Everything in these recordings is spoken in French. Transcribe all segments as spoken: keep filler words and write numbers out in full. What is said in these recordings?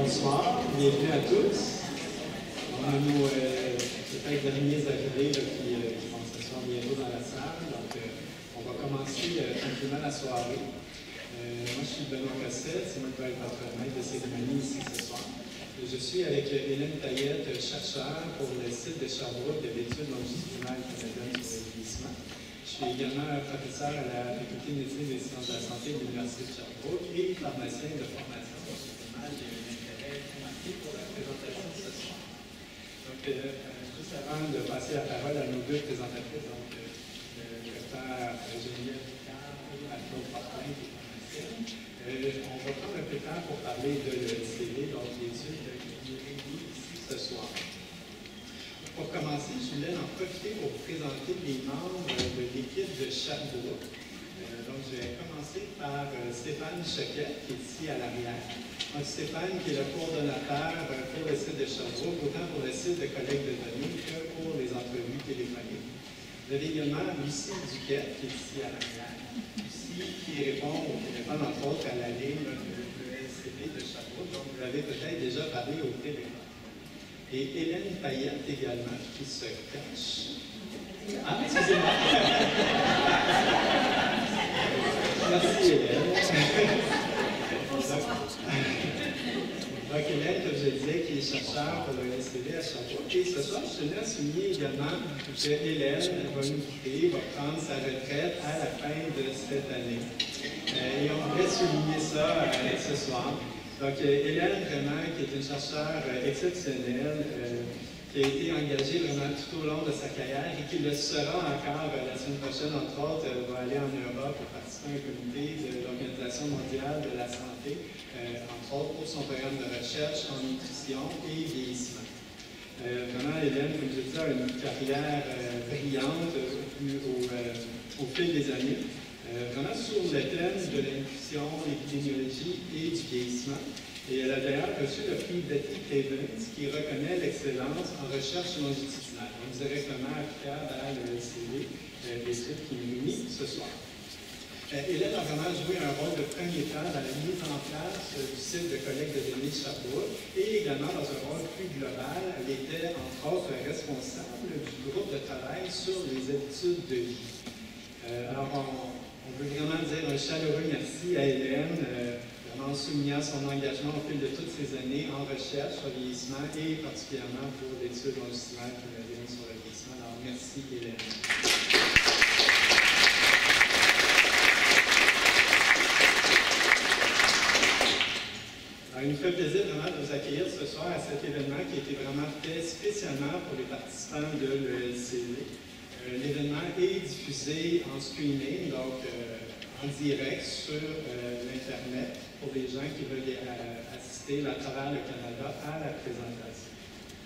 bonsoir, bienvenue à tous. On a nos euh, peut-être derniers arrivés là, qui, euh, qui vont s'asseoir bientôt dans la salle. Donc, euh, on va commencer euh, tranquillement la soirée. Euh, moi, je suis Benoît Cossette, c'est moi qui vais être votre maître de cérémonie ici ce soir. Et je suis avec euh, Hélène Taillette, chercheur pour le site de Sherbrooke de l'étude longitudinale canadienne sur le vieillissement. Je suis également professeur à la Faculté de médecine et des sciences de la santé de l'Université de Sherbrooke et pharmacien de formation. J'ai un intérêt très marqué pour la présentation de ce soir. Donc, euh, juste avant de passer la parole à nos deux présentatrices, donc euh, le docteur Geneviève Picard et à Claude Fortin, qui est pharmacienne, euh, on va prendre un peu de temps pour parler de l'E L C V, donc l'étude qui est réunie ici ce soir. Pour commencer, je voulais en profiter pour vous présenter les membres de l'équipe de Sherbrooke. Euh, donc, je vais commencer par euh, Stéphane Choquet, qui est ici à l'arrière. Donc, Stéphane, qui est le coordonnateur euh, pour le site de Sherbrooke, autant pour le site de collecte de données que pour les entrevues téléphoniques. Vous avez également Lucie Duquette, qui est ici à l'arrière. Lucie, qui répond au téléphone, entre autres, à la ligne de l'E L C V de Sherbrooke. Donc, vous l'avez peut-être déjà parlé au téléphone. Et Hélène Taillette également, qui se cache. Ah, excusez-moi. Merci Hélène. Donc Hélène, comme je disais, qui est chercheur pour le L C V à Sherbrooke. Et ce soir, je tenais à souligner également que Hélène va nous quitter, va prendre sa retraite à la fin de cette année. Euh, et on voudrait souligner ça euh, ce soir. Donc, Hélène, vraiment, qui est une chercheure euh, exceptionnelle, euh, qui a été engagée vraiment tout au long de sa carrière et qui le sera encore euh, la semaine prochaine, entre autres, euh, va aller en Europe pour participer à un comité de l'Organisation mondiale de la santé, euh, entre autres pour son programme de recherche en nutrition et vieillissement. Euh, vraiment, Hélène, comme je disais, a une carrière euh, brillante au, au, euh, au fil des années. Euh, vraiment sur le thème de la nutrition, l'épidémiologie et du vieillissement. Et elle a d'ailleurs reçu le prix Betty Cravens qui reconnaît l'excellence en recherche longitudinale, donc directement applicable à l'E L C V, euh, l'étude qui nous unit ce soir. Euh, Hélène a vraiment joué un rôle de premier plan dans la mise en place euh, du site de collecte de données de Sherbrooke et également dans un rôle plus global. Elle était entre autres responsable du groupe de travail sur les habitudes de vie. Euh, alors, on, On veut vraiment dire un chaleureux merci à Hélène, euh, vraiment soulignant son engagement au fil de toutes ces années en recherche sur le vieillissement et particulièrement pour l'étude longitudinale canadienne sur le vieillissement. Alors, merci Hélène. Alors, il nous fait plaisir vraiment de vous accueillir ce soir à cet événement qui a été vraiment fait spécialement pour les participants de l'E L C V. Euh, L'événement est diffusé en streaming, donc euh, en direct sur euh, l'Internet pour les gens qui veulent y, à, assister à travers le Canada à la présentation.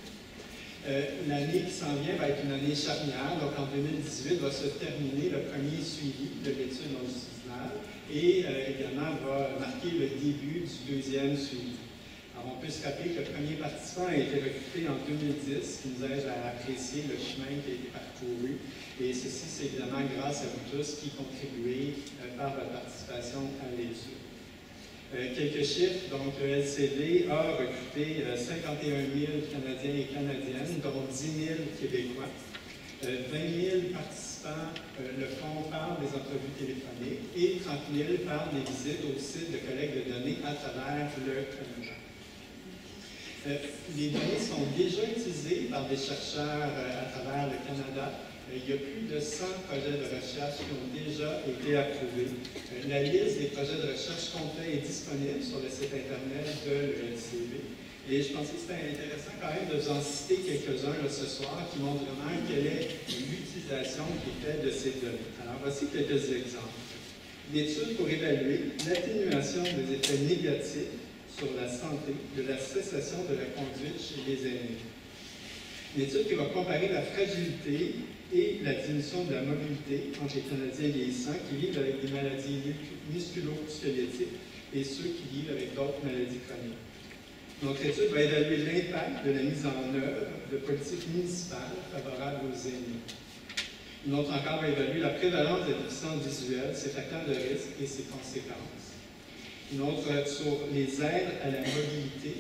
Euh, L'année qui s'en vient va être une année charnière, donc en deux mille dix-huit va se terminer le premier suivi de l'étude longitudinale et euh, également va marquer le début du deuxième suivi. Alors, on peut se rappeler que le premier participant a été recruté en deux mille dix, ce qui nous aide à apprécier le chemin qui a été parcouru. Et ceci, c'est évidemment grâce à vous tous qui contribuez euh, par votre participation à l'étude. Euh, quelques chiffres. Donc, le L C V a recruté euh, cinquante et un mille Canadiens et Canadiennes, dont dix mille Québécois. Euh, vingt mille participants euh, le font par des entrevues téléphoniques et trente mille par des visites au site de collecte de données à travers le Canada. Euh, les données sont déjà utilisées par des chercheurs euh, à travers le Canada. Euh, il y a plus de cent projets de recherche qui ont déjà été approuvés. Euh, la liste des projets de recherche complets est disponible sur le site Internet de l'E L C V. Et je pensais que c'était intéressant quand même de vous en citer quelques-uns ce soir qui montrent vraiment quelle est l'utilisation qui est faite de ces données. Alors, voici quelques exemples. L'étude pour évaluer l'atténuation des effets négatifs sur la santé de la cessation de la conduite chez les aînés. Une étude qui va comparer la fragilité et la diminution de la mobilité entre les Canadiens vieillissants qui vivent avec des maladies musculo-squelettiques et ceux qui vivent avec d'autres maladies chroniques. Notre étude va évaluer l'impact de la mise en œuvre de politiques municipales favorables aux aînés. Une autre encore va évaluer la prévalence de la déficience visuelle, ses facteurs de risque et ses conséquences. Une autre sur les aides à la mobilité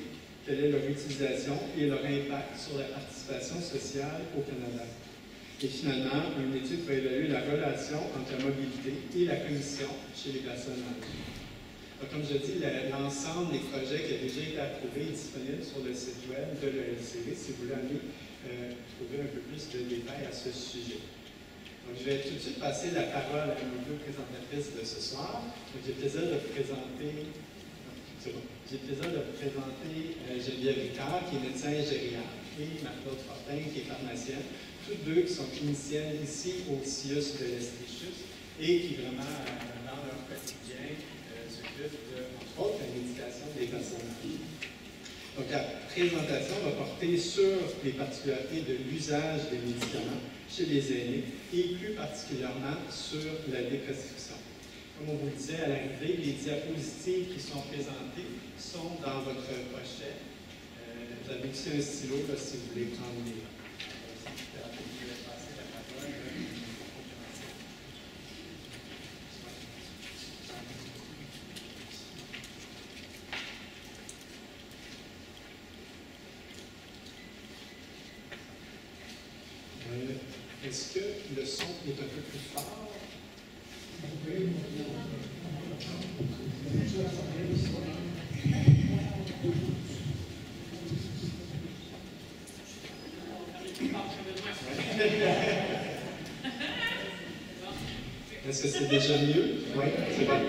quelle est leur utilisation et leur impact sur la participation sociale au Canada. Et finalement, une étude va évaluer la relation entre la mobilité et la cognition chez les personnes âgées. Donc, comme je dis, l'ensemble des projets qui ont déjà été approuvés est disponible sur le site web de l'E L C V si vous voulez aller euh, trouver un peu plus de détails à ce sujet. Donc, je vais tout de suite passer la parole à nos deux présentatrices de ce soir. J'ai le plaisir de vous présenter, c'est bon. J'ai le plaisir de vous présenter euh, Geneviève Ricard, qui est médecin gériatre, et Marc-Claude Fortin, qui est pharmacienne, toutes deux qui sont cliniciennes ici au C I U S de l'Estrichus et qui vraiment, euh, dans leur quotidien, euh, s'occupent de, entre autres, la médication des personnes âgées. Donc, la présentation va porter sur les particularités de l'usage des médicaments chez les aînés et plus particulièrement sur la déprescription. Comme on vous le disait à l'arrivée, les diapositives qui sont présentées sont dans votre pochette. Euh, vous avez aussi un stylo là, si vous voulez prendre des notes. Je vais passer la parole. Euh, Est-ce que le son est un peu plus fort? Oui. Est-ce que c'est déjà mieux? Oui, c'est bon.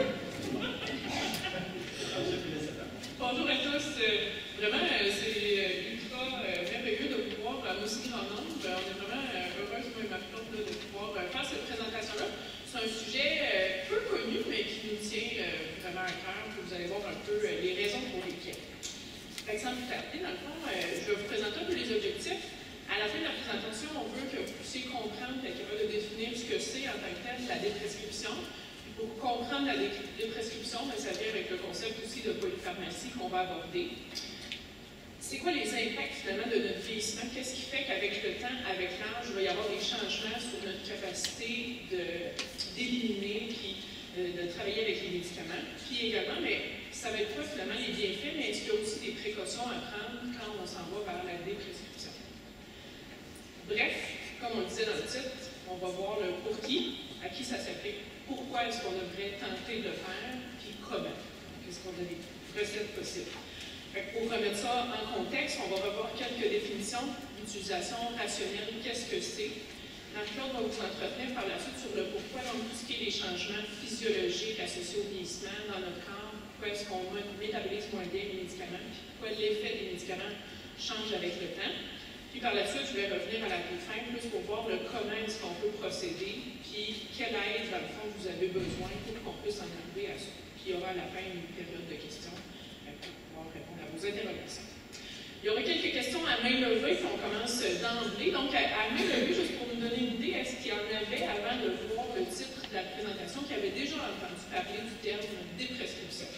Bonjour à tous. Vraiment, c'est ultra merveilleux de pouvoir, en aussi grand nombre, on est vraiment heureuse, moi et ma flotte, de pouvoir faire cette présentation-là. C'est un sujet peu connu, mais qui nous tient vraiment à cœur. Vous allez voir un peu les raisons pour lesquelles. Par exemple, dans le fond, je vais vous présenter un peu les objectifs. À la fin de la présentation, on veut que vous puissiez comprendre, être capable de définir ce que c'est en tant que tel, la déprescription. Pour comprendre la déprescription, ça vient avec le concept aussi de polypharmacie qu'on va aborder. C'est quoi les impacts finalement de notre vieillissement? Qu'est-ce qui fait qu'avec le temps, avec l'âge, il va y avoir des changements sur notre capacité d'éliminer, puis euh, de travailler avec les médicaments? Puis également, mais ça va être quoi finalement les bienfaits, mais est-ce qu'il y a aussi des précautions à prendre quand on s'en va vers la déprescription? Bref, comme on le disait dans le titre, on va voir le pour qui, à qui ça s'applique, pourquoi est-ce qu'on devrait tenter de le faire, puis comment. Est-ce qu'on a des recettes possibles? Pour remettre ça en contexte, on va revoir quelques définitions d'utilisation rationnelle. Qu'est-ce que c'est? Marc-Claude va vous entretenir par la suite sur le pourquoi, donc tout ce qui est les changements physiologiques associés au vieillissement dans notre corps, pourquoi est-ce qu'on métabolise moins bien les médicaments, puis pourquoi l'effet des médicaments change avec le temps. Puis par la suite, je vais revenir à la toute fin, plus pour voir le comment est-ce qu'on peut procéder, puis quelle aide, dans le fond, vous avez besoin pour qu'on puisse en arriver à ça. Puis il y aura à la fin une période de questions pour pouvoir répondre à vos interrogations. Il y aura quelques questions à main levée, puis on commence d'emblée. Donc, à, à main levée, juste pour nous donner une idée, est-ce qu'il y en avait, avant de voir le titre de la présentation, qui avait déjà entendu parler du terme déprescription?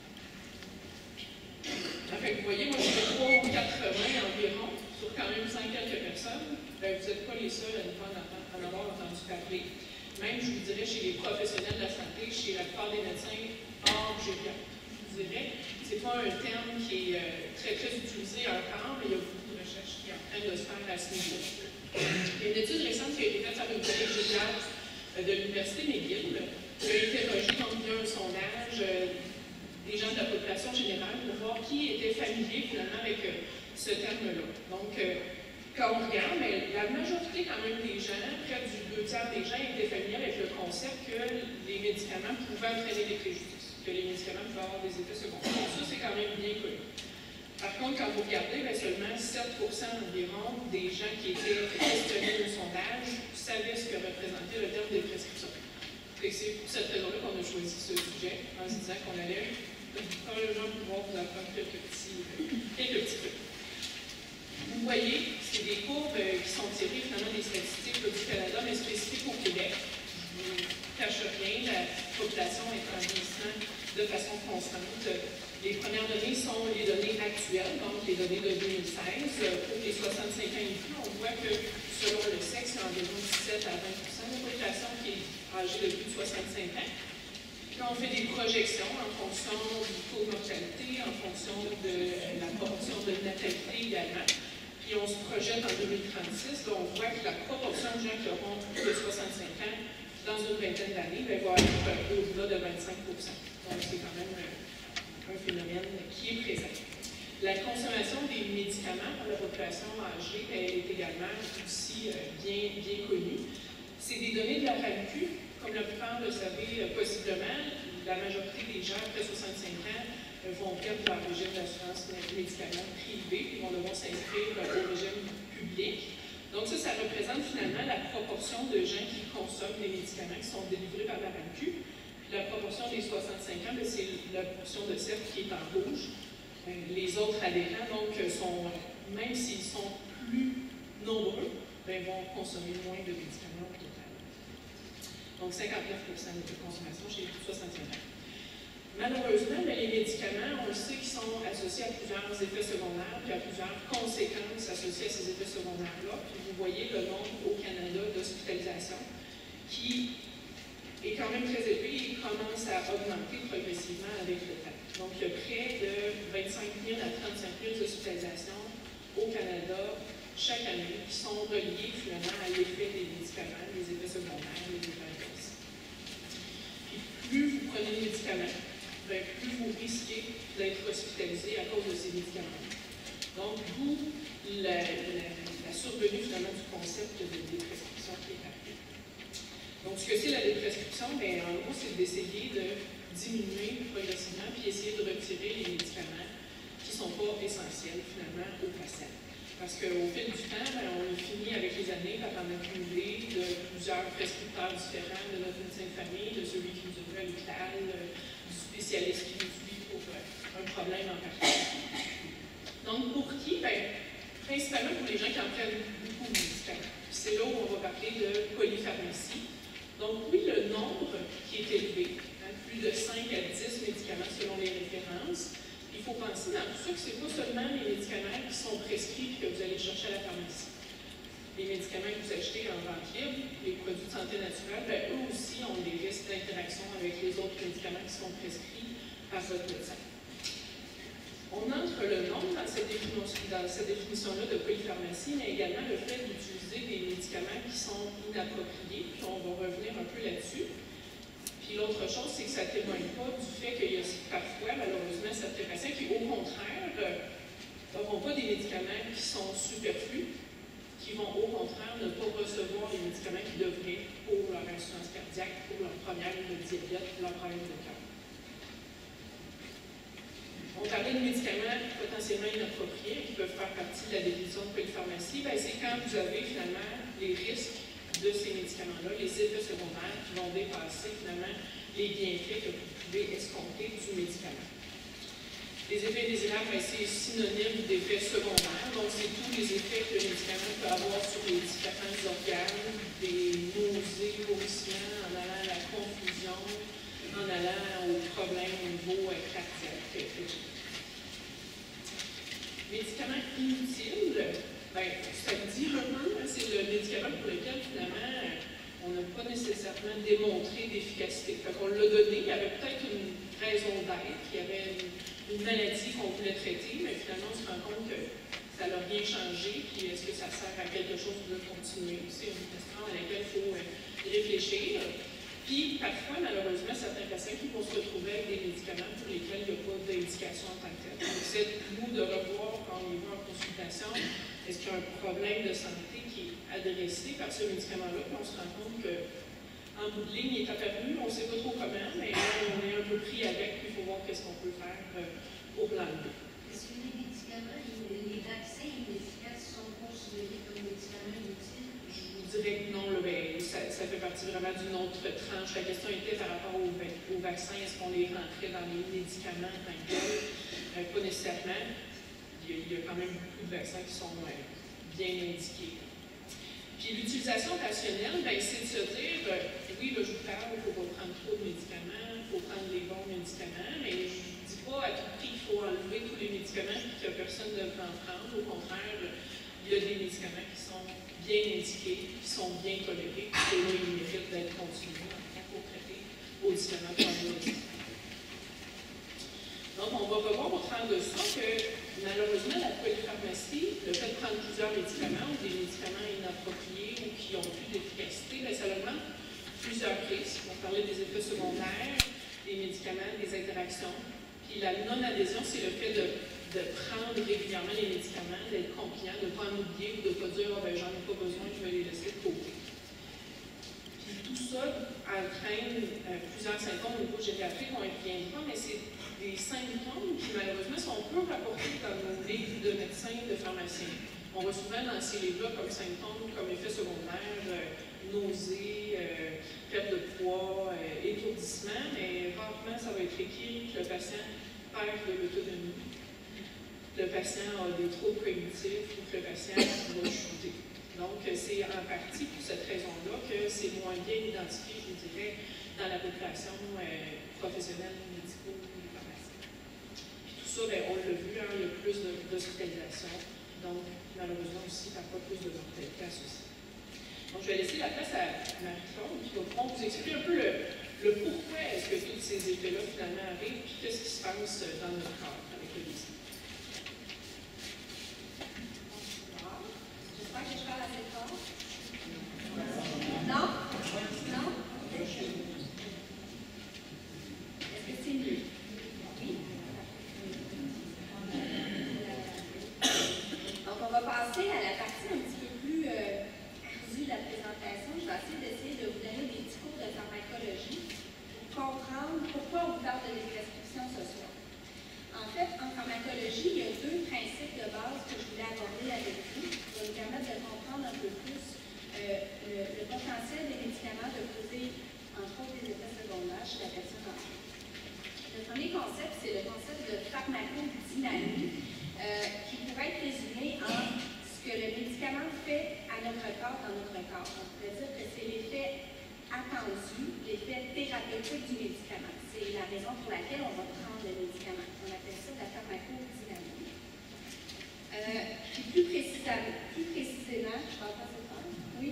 En fait, vous voyez, moi, j'ai trois ou quatre-vingts environ, sur quand même cent quelques personnes. Ben, vous n'êtes pas les seuls à ne pas en avoir entendu parler. Même, je vous dirais, chez les professionnels de la santé, chez la plupart des médecins hors gériatre, je vous dirais, c'est pas un terme qui est euh, très, très utilisé encore, mais il y a beaucoup de recherches qui sont en train de se faire à ce niveau. Il y a une étude récente qui a été faite par une collègue gériatre euh, de l'Université McGill, qui a interrogé, donc, via un sondage, euh, des gens de la population générale pour voir qui était familier finalement avec euh, ce terme-là. Donc, euh, quand on regarde, mais la majorité quand même des gens, près du deux tiers des gens étaient familiers avec le concept que les médicaments pouvaient entraîner des préjudices, que les médicaments pouvaient avoir des effets secondaires. Donc ça, c'est quand même bien connu. Par contre, quand vous regardez, bien, seulement sept pour cent environ des gens qui étaient questionnés au sondage savaient ce que représentait le terme déprescription. Et c'est pour cette raison-là qu'on a choisi ce sujet, en se disant qu'on allait probablement pouvoir vous apprendre quelques petits, quelques petits trucs. Vous voyez, c'est des courbes euh, qui sont tirées finalement des statistiques du Canada, mais spécifiques au Québec. Je ne vous cache rien, la population est en vieillissement de façon constante. Les premières données sont les données actuelles, donc les données de deux mille seize. Pour les soixante-cinq ans et plus, on voit que selon le sexe, c'est environ dix-sept à vingt pour cent de la population qui est âgée de plus de soixante-cinq ans. Puis on fait des projections en fonction du taux de mortalité, en fonction de la proportion de natalité également. Puis on se projette en deux mille trente-six, là, on voit que la proportion de gens qui auront plus de soixante-cinq ans dans une vingtaine d'années va être au-delà de vingt-cinq pour cent. Donc c'est quand même un phénomène qui est présent. La consommation des médicaments par la population âgée, elle est également aussi bien, bien connue. C'est des données de la R A M Q. Comme la plupart le savez possiblement, la majorité des gens après soixante-cinq ans vont perdre leur régime d'assurance médicaments privé et vont devoir s'inscrire au régime public. Donc ça, ça représente finalement la proportion de gens qui consomment des médicaments qui sont délivrés par la R A M Q. Puis la proportion des soixante-cinq ans, c'est la portion de cercle qui est en rouge. Les autres adhérents, donc, sont, même s'ils sont plus nombreux, bien, vont consommer moins de médicaments au total. Donc, cinquante-neuf pour cent de consommation chez les plus de soixante-cinq ans. Malheureusement, les médicaments, on le sait qu'ils sont associés à plusieurs effets secondaires, puis à plusieurs conséquences associées à ces effets secondaires-là. Puis vous voyez le nombre au Canada d'hospitalisation qui est quand même très élevé et commence à augmenter progressivement avec le temps. Donc, il y a près de vingt-cinq mille à trente-cinq mille hospitalisations au Canada chaque année qui sont reliées finalement à l'effet des médicaments, les effets secondaires, les effets adverses. Puis, plus vous prenez de médicaments, bien, plus vous risquez d'être hospitalisé à cause de ces médicaments. Donc, d'où la, la, la survenue finalement du concept de déprescription qui est arrivé. Donc, ce que c'est la déprescription, bien, en gros, c'est d'essayer de diminuer progressivement puis essayer de retirer les médicaments qui ne sont pas essentiels finalement aux patients. Parce qu'au fil du temps, bien, on a fini avec les années par en accumuler de plusieurs prescripteurs différents de notre médecin de famille, de celui qui nous a vu à l'hôpital, du spécialiste qui nous suit pour un problème en particulier. Donc pour qui? Bien, principalement pour les gens qui en prennent beaucoup de médicaments. C'est là où on va parler de polypharmacie. Donc oui, le nombre qui est élevé, plus de cinq à dix médicaments selon les références. Il faut penser dans tout ça que ce n'est pas seulement les médicaments qui sont prescrits et que vous allez chercher à la pharmacie. Les médicaments que vous achetez en vente libre, les produits de santé naturelle, bien, eux aussi ont des risques d'interaction avec les autres médicaments qui sont prescrits par votre médecin. On entre le nombre dans cette définition-là de polypharmacie, mais également le fait d'utiliser des médicaments qui sont inappropriés, puis on va revenir un peu là-dessus. Puis l'autre chose, c'est que ça ne témoigne pas du fait qu'il y a parfois, malheureusement, certains patients qui, au contraire, n'auront pas des médicaments qui sont superflus, qui vont, au contraire, ne pas recevoir les médicaments qu'ils devraient pour leur insuffisance cardiaque, pour leur problème de diabète, pour leur problème de cœur. On parlait de médicaments potentiellement inappropriés qui peuvent faire partie de la définition de polypharmacie. Bien, c'est quand vous avez finalement les risques de ces médicaments-là, les effets secondaires qui vont dépasser finalement les bienfaits que vous pouvez escompter du médicament. Les effets indésirables, c'est synonyme d'effets secondaires, donc c'est tous les effets que le médicament peut avoir sur les différents organes, des nausées, vomissements, en allant à la confusion, en allant aux problèmes au niveau cardiaque, et cetera. Médicaments inutiles, bien, ça me dit un peu, hein, c'est le médicament pour lequel finalement on n'a pas nécessairement démontré d'efficacité. Fait qu'on l'a donné, il y avait peut-être une raison d'être, il y avait une, une maladie qu'on voulait traiter, mais finalement on se rend compte que ça n'a rien changé, puis est-ce que ça sert à quelque chose de continuer? C'est une question à laquelle il faut réfléchir. Puis, parfois, malheureusement, certains patients qui vont se retrouver avec des médicaments pour lesquels il n'y a pas d'indication en tant que tel. Donc, c'est nous de revoir quand on les voit en consultation, est-ce qu'il y a un problème de santé qui est adressé par ce médicament-là, puis on se rend compte qu'en bout de ligne, il est apparu, on ne sait pas trop comment, mais là, on est un peu pris avec, puis il faut voir qu'est-ce qu'on peut faire euh, au plan B. Est-ce que les médicaments, les vaccins inefficaces sont considérés comme médicaments inutiles? Je dirais que non, là, ben, ça, ça fait partie vraiment d'une autre tranche. La question était par rapport aux, aux vaccins, est-ce qu'on les rentrait dans les médicaments en tant que tels? Euh, pas nécessairement. Il y, a, il y a quand même beaucoup de vaccins qui sont euh, bien indiqués. Puis l'utilisation rationnelle, ben, c'est de se dire, euh, oui, là, je vous parle, il ne faut pas prendre trop de médicaments, il faut prendre les bons médicaments, mais je ne dis pas à tout prix qu'il faut enlever tous les médicaments et que personne ne devrait en prendre. Au contraire, il y a des médicaments qui sont bien indiqués, qui sont bien tolérés, et là, ils méritent d'être continués pour traiter aux différents problèmes. Donc, on va revoir au travers de ça que, malheureusement, la polypharmacie, le fait de prendre plusieurs médicaments ou des médicaments inappropriés ou qui n'ont plus d'efficacité, bien, ça augmente plusieurs risques. On parlait des effets secondaires, des médicaments, des interactions. Puis la non-adhésion, c'est le fait de, de prendre régulièrement les médicaments, d'être confiant, de ne pas en oublier ou de ne pas dire « oh, ben, j'en ai pas besoin, je vais les laisser de côté ». Puis tout ça entraîne euh, plusieurs symptômes au niveau gériatrique, on y reviendra, mais c'est des symptômes qui malheureusement sont peu rapportés dans nos livres de médecins, de pharmaciens. On voit souvent dans ces livres-là comme symptômes, comme effets secondaires, euh, nausées, euh, perte de poids, euh, étourdissement, mais rarement ça va être écrit que le patient perd de l'autonomie, le patient a des troubles cognitifs ou que le patient va chuter. Donc, c'est en partie pour cette raison-là que c'est moins bien identifié, je vous dirais, dans la population euh, professionnelle, médicaux, les pharmaciens. Puis tout ça, bien, on l'a vu, hein, il y a plus d'hospitalisation, donc malheureusement aussi parfois plus de mortalité associée. Donc, je vais laisser la place à Marie-Claude qui va pouvoir vous expliquer un peu le, le pourquoi est-ce que tous ces effets-là finalement arrivent, puis qu'est-ce qui se passe dans notre corps avec le médecin. J'espère que je parle assez fort. Non? Non? Est-ce que c'est mieux? Oui? Donc, on va passer à la partie un petit peu plus euh, ardue de la présentation. Je vais essayer d'essayer de vous donner des petits cours de pharmacologie pour comprendre pourquoi on vous parle de les prescriptions ce soir. En fait, en pharmacologie, il y a deux principes de base que je voulais aborder avec vous qui vont nous permettre de comprendre un peu plus euh, le, le potentiel des médicaments de causer, entre autres, des effets secondaires chez la personne âgée. Le premier concept, c'est le concept de pharmacodynamie, euh, qui pourrait être résumé en ce que le médicament fait à notre corps dans notre corps. On pourrait dire que c'est l'effet attendu, l'effet thérapeutique du médicament. C'est la raison pour laquelle on va prendre le médicament. On appelle ça la pharmacodynamie. Euh, puis plus précisément, plus précisément, je parle pas cette phrase. Oui?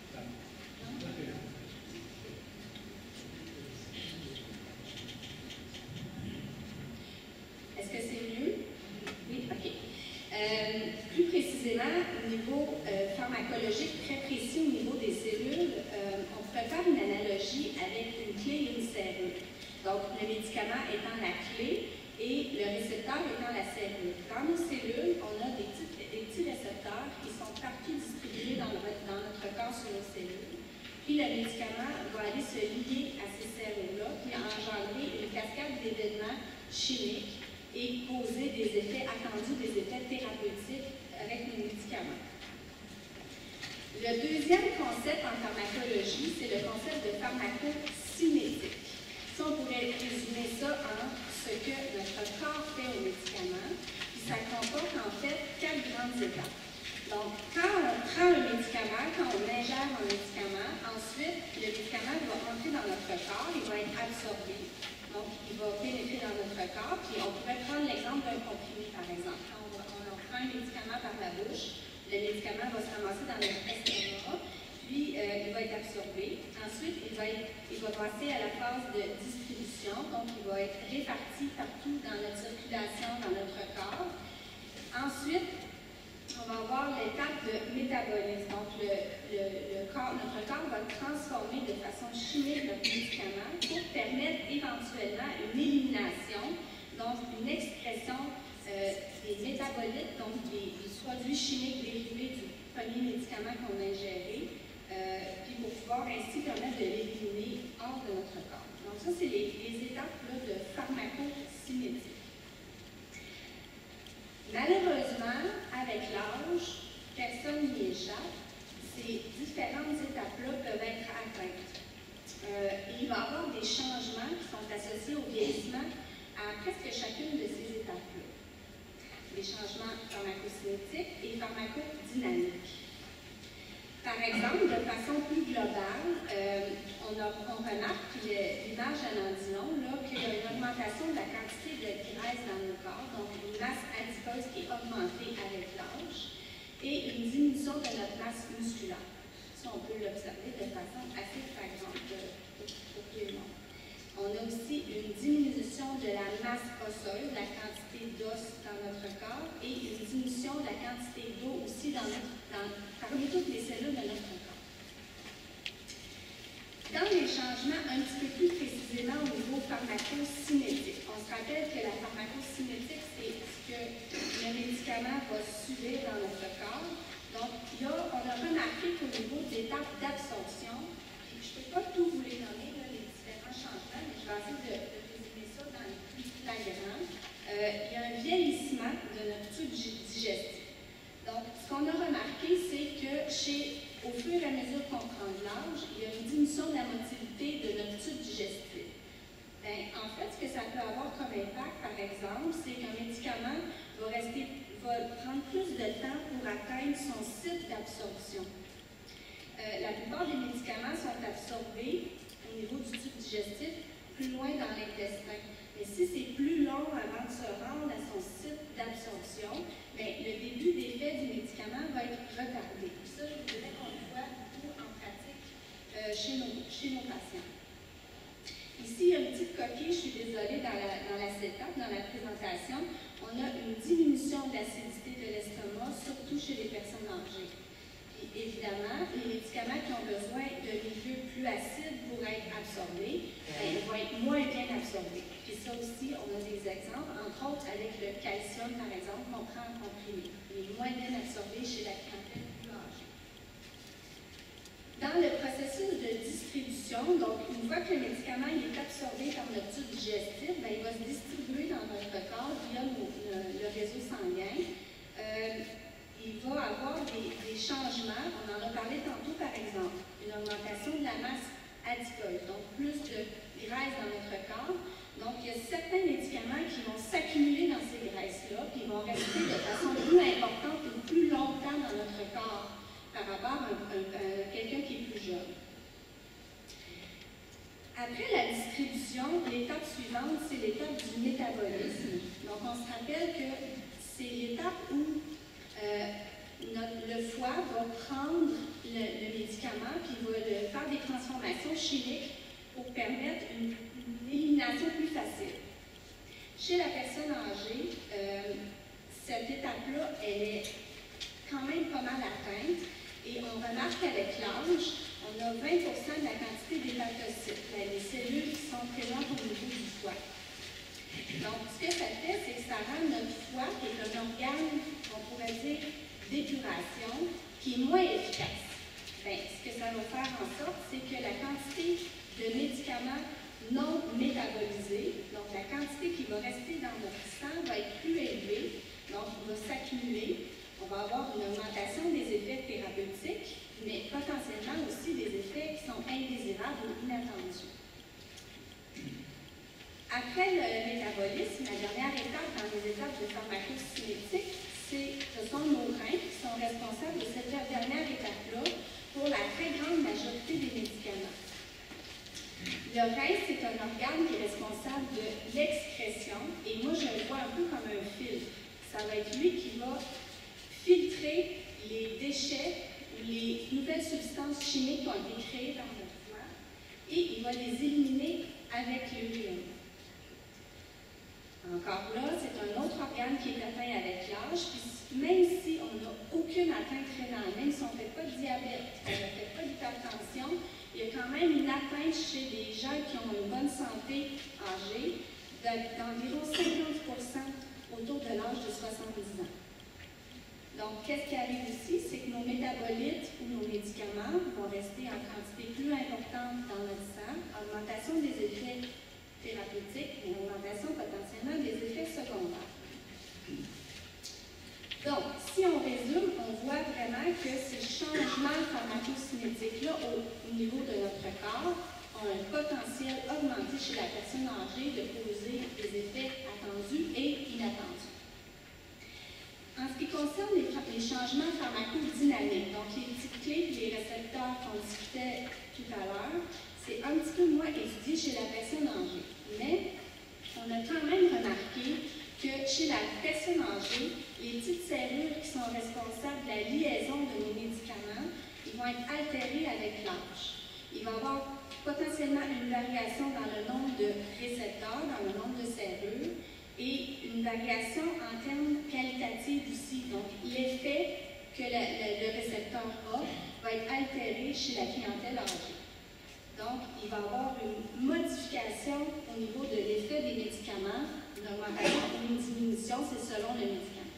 Est-ce que c'est mieux? Oui? OK. Euh, plus précisément, au niveau euh, pharmacologique, très précis au niveau des cellules, euh, on pourrait faire une analogie avec une clé et une serrure. Donc, le médicament étant la clé et le récepteur étant la serrure. Dans nos cellules, on a des petits, des petits récepteurs qui sont partout distribués dans, le, dans notre corps sur nos cellules. Puis, le médicament va aller se lier à ces serrures-là, puis engendrer une cascade d'événements chimiques et causer des effets attendus, des effets thérapeutiques avec nos médicaments. Le deuxième concept en pharmacologie, c'est le concept de pharmacocinétique. Ça, on pourrait résumer ça en ce que notre corps fait aux médicaments, puis ça comporte en fait quatre grandes étapes. Donc, quand on prend un médicament, quand on ingère un médicament, ensuite, le médicament va entrer dans notre corps, il va être absorbé. Donc, il va pénétrer dans notre corps, puis on pourrait prendre l'exemple d'un comprimé, par exemple. Quand on, on, on prend un médicament par la bouche, le médicament va se ramasser dans notre estomac, puis euh, il va être absorbé. Ensuite, il va, être, il va passer à la phase de distribution, donc il va être réparti partout dans notre circulation, dans notre corps. Ensuite, on va avoir l'étape de métabolisme. Donc, le, le, le corps, notre corps va transformer de façon chimique notre médicament pour permettre éventuellement une élimination, donc une expression euh, des métabolites, donc des, des produits chimiques dérivés du premier médicament qu'on a ingéré, euh, puis pour pouvoir ainsi permettre de l'éliminer hors de notre corps. Donc, ça, c'est les, les étapes là, de pharmacocinétique. Malheureusement, avec l'âge, personne n'y échappe, ces différentes étapes-là peuvent être atteintes. Euh, il va y avoir des changements qui sont associés au vieillissement à presque chacune de ces étapes-là. Des changements pharmacocinétiques et pharmacodynamiques. Par exemple, de façon plus globale, euh, on, a, on remarque, puis l'image en dit long, là, qu'il y a une augmentation de la quantité de graisse dans le corps, donc une masse adipeuse qui est augmentée avec l'âge, et une diminution de notre masse musculaire. Ça, on peut l'observer de façon assez flagrante pour tout le monde. On a aussi une diminution de la masse osseuse, la quantité d'os dans notre corps, et une diminution de la quantité d'eau aussi dans notre, dans, parmi toutes les cellules de notre corps. Dans les changements un petit peu plus précisément au niveau pharmacocinétique, on se rappelle que la pharmacocinétique, c'est ce que le médicament va subir dans notre corps. Donc, il y a, on a remarqué qu'au niveau d'étapes d'absorption, je ne peux pas tout vous les nommer, là, les différents changements, mais je vais essayer de, de résumer ça dans les plus flagrants. Euh, il y a un vieillissement de notre tube digestif. Donc, ce qu'on a remarqué, c'est que chez, au fur et à mesure qu'on prend de l'âge, il y a une diminution de la motilité de notre tube digestif. Ben, en fait, ce que ça peut avoir comme impact, par exemple, c'est qu'un médicament va, rester, va prendre plus de temps pour atteindre son site d'absorption. Euh, la plupart des médicaments sont absorbés au niveau du tube digestif plus loin dans l'intestin. Mais si c'est plus long avant de se rendre à son site d'absorption, ben, le début d'effet du médicament va être retardé. Ça, je voudrais qu'on le voit beaucoup en pratique euh, chez, nos, chez nos patients. Ici, il y a une petite coquille, je suis désolée, dans la, dans la setup, dans la présentation, on a une diminution de l'acidité de l'estomac, surtout chez les personnes âgées. Et évidemment, les médicaments qui ont besoin de milieux plus acides pour être absorbés, ben, vont être moins bien absorbés. Puis ça aussi, on a des exemples, entre autres avec le calcium, par exemple, qu'on prend en comprimé. Il est moins bien absorbé chez la clientèle plus âgée. Dans le processus de distribution, donc une fois que le médicament il est absorbé par notre tube digestif, ben, il va se distribuer dans notre corps via nos, le, le réseau sanguin. Euh, il va avoir des, des changements, on en a parlé tantôt par exemple, une augmentation de la masse adipeuse, donc plus de graisse dans notre corps. Donc il y a certains médicaments qui vont s'accumuler dans ces graisses-là, puis vont rester de façon plus importante ou plus longtemps dans notre corps par rapport à, à, à quelqu'un qui est plus jeune. Après la distribution, l'étape suivante, c'est l'étape du métabolisme. Donc on se rappelle que c'est l'étape où Euh, notre, le foie va prendre le, le médicament puis va le, faire des transformations chimiques pour permettre une, une élimination plus facile. Chez la personne âgée, euh, cette étape-là, elle est quand même pas mal atteinte et on remarque qu'avec l'âge, on a vingt pour cent de la quantité d'hépatocytes, les cellules qui sont présentes au niveau du foie. Donc, ce que ça fait, c'est que ça rend notre foie, qui est un organe, on pourrait dire, d'épuration, qui est moins efficace. Bien, ce que ça va faire en sorte, c'est que la quantité de médicaments non métabolisés, donc la quantité qui va rester dans notre sang, va être plus élevée, donc il va s'accumuler. On va avoir une augmentation des effets thérapeutiques, mais potentiellement aussi des effets qui sont indésirables ou inattendus. Après le métabolisme, la dernière étape dans les étapes de pharmacocinétique, ce sont nos reins qui sont responsables de cette dernière étape-là pour la très grande majorité des médicaments. Le rein, c'est un organe qui est responsable de l'excrétion, et moi je le vois un peu comme un filtre. Ça va être lui qui va filtrer les déchets ou les nouvelles substances chimiques qui ont été créées dans notre foie, et il va les éliminer avec l'urine. Encore là, c'est un autre organe qui est atteint avec l'âge, puis même si on n'a aucune atteinte rénale, même si on ne fait pas de diabète, on ne fait pas d'hypertension, il y a quand même une atteinte chez des gens qui ont une bonne santé âgée d'environ cinquante pour cent autour de l'âge de soixante-dix ans. Donc, qu'est-ce qui arrive ici? C'est que nos métabolites ou nos médicaments vont rester en quantité plus importante dans notre sang, augmentation des effets thérapeutique et augmentation potentiellement des effets secondaires. Donc, si on résume, on voit vraiment que ces changements pharmacocinétiques-là au, au niveau de notre corps ont un potentiel augmenté chez la personne âgée de causer des effets attendus et inattendus. En ce qui concerne les, les changements pharmacodynamiques, donc les petites clés et les récepteurs qu'on discutait tout à l'heure, c'est un petit peu moins étudié chez la personne âgée. Mais on a quand même remarqué que chez la personne âgée, les petites cellules qui sont responsables de la liaison de nos médicaments, ils vont être altérés avec l'âge. Il va y avoir potentiellement une variation dans le nombre de récepteurs, dans le nombre de serrures, et une variation en termes qualitatifs aussi. Donc, l'effet que le, le, le récepteur a va être altéré chez la clientèle âgée. Donc, il va y avoir une modification au niveau de l'effet des médicaments, une augmentation ou une diminution, c'est selon le médicament.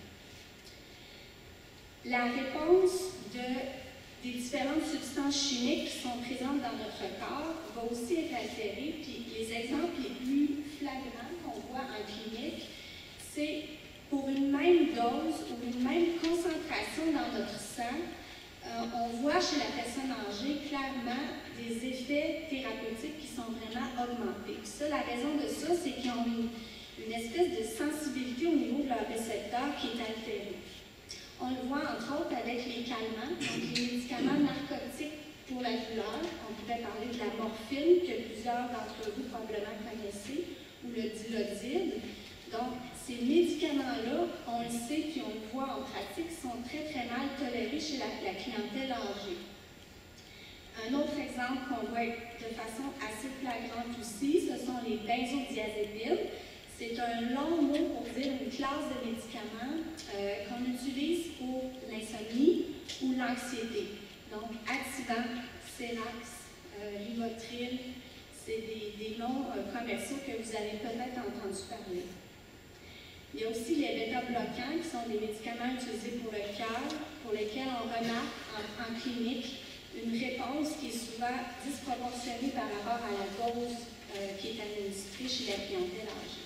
La réponse de des différentes substances chimiques qui sont présentes dans notre corps va aussi être altérée. Puis les exemples les plus flagrants qu'on voit en clinique, c'est pour une même dose ou une même concentration dans notre sang, euh, on voit chez la personne âgée clairement des effets thérapeutiques qui sont vraiment augmentés. Puis ça, la raison de ça, c'est qu'ils ont une, une espèce de sensibilité au niveau de leur récepteur qui est altérée. On le voit entre autres avec les calmants, donc les médicaments narcotiques pour la douleur. On pourrait parler de la morphine, que plusieurs d'entre vous probablement connaissez, ou le dilodide. Donc, ces médicaments-là, on le sait puis on le voit en pratique, sont très très mal tolérés chez la, la clientèle âgée. Un autre exemple qu'on voit de façon assez flagrante aussi, ce sont les benzodiazépines. C'est un long mot pour dire une classe de médicaments euh, qu'on utilise pour l'insomnie ou l'anxiété. Donc, Ativan, Xerax, euh, Rivotril, c'est des, des noms euh, commerciaux que vous avez peut-être entendu parler. Il y a aussi les bêta-bloquants, qui sont des médicaments utilisés pour le cœur, pour lesquels on remarque en, en clinique une réponse qui est souvent disproportionnée par rapport à la dose euh, qui est administrée chez la clientèle âgée.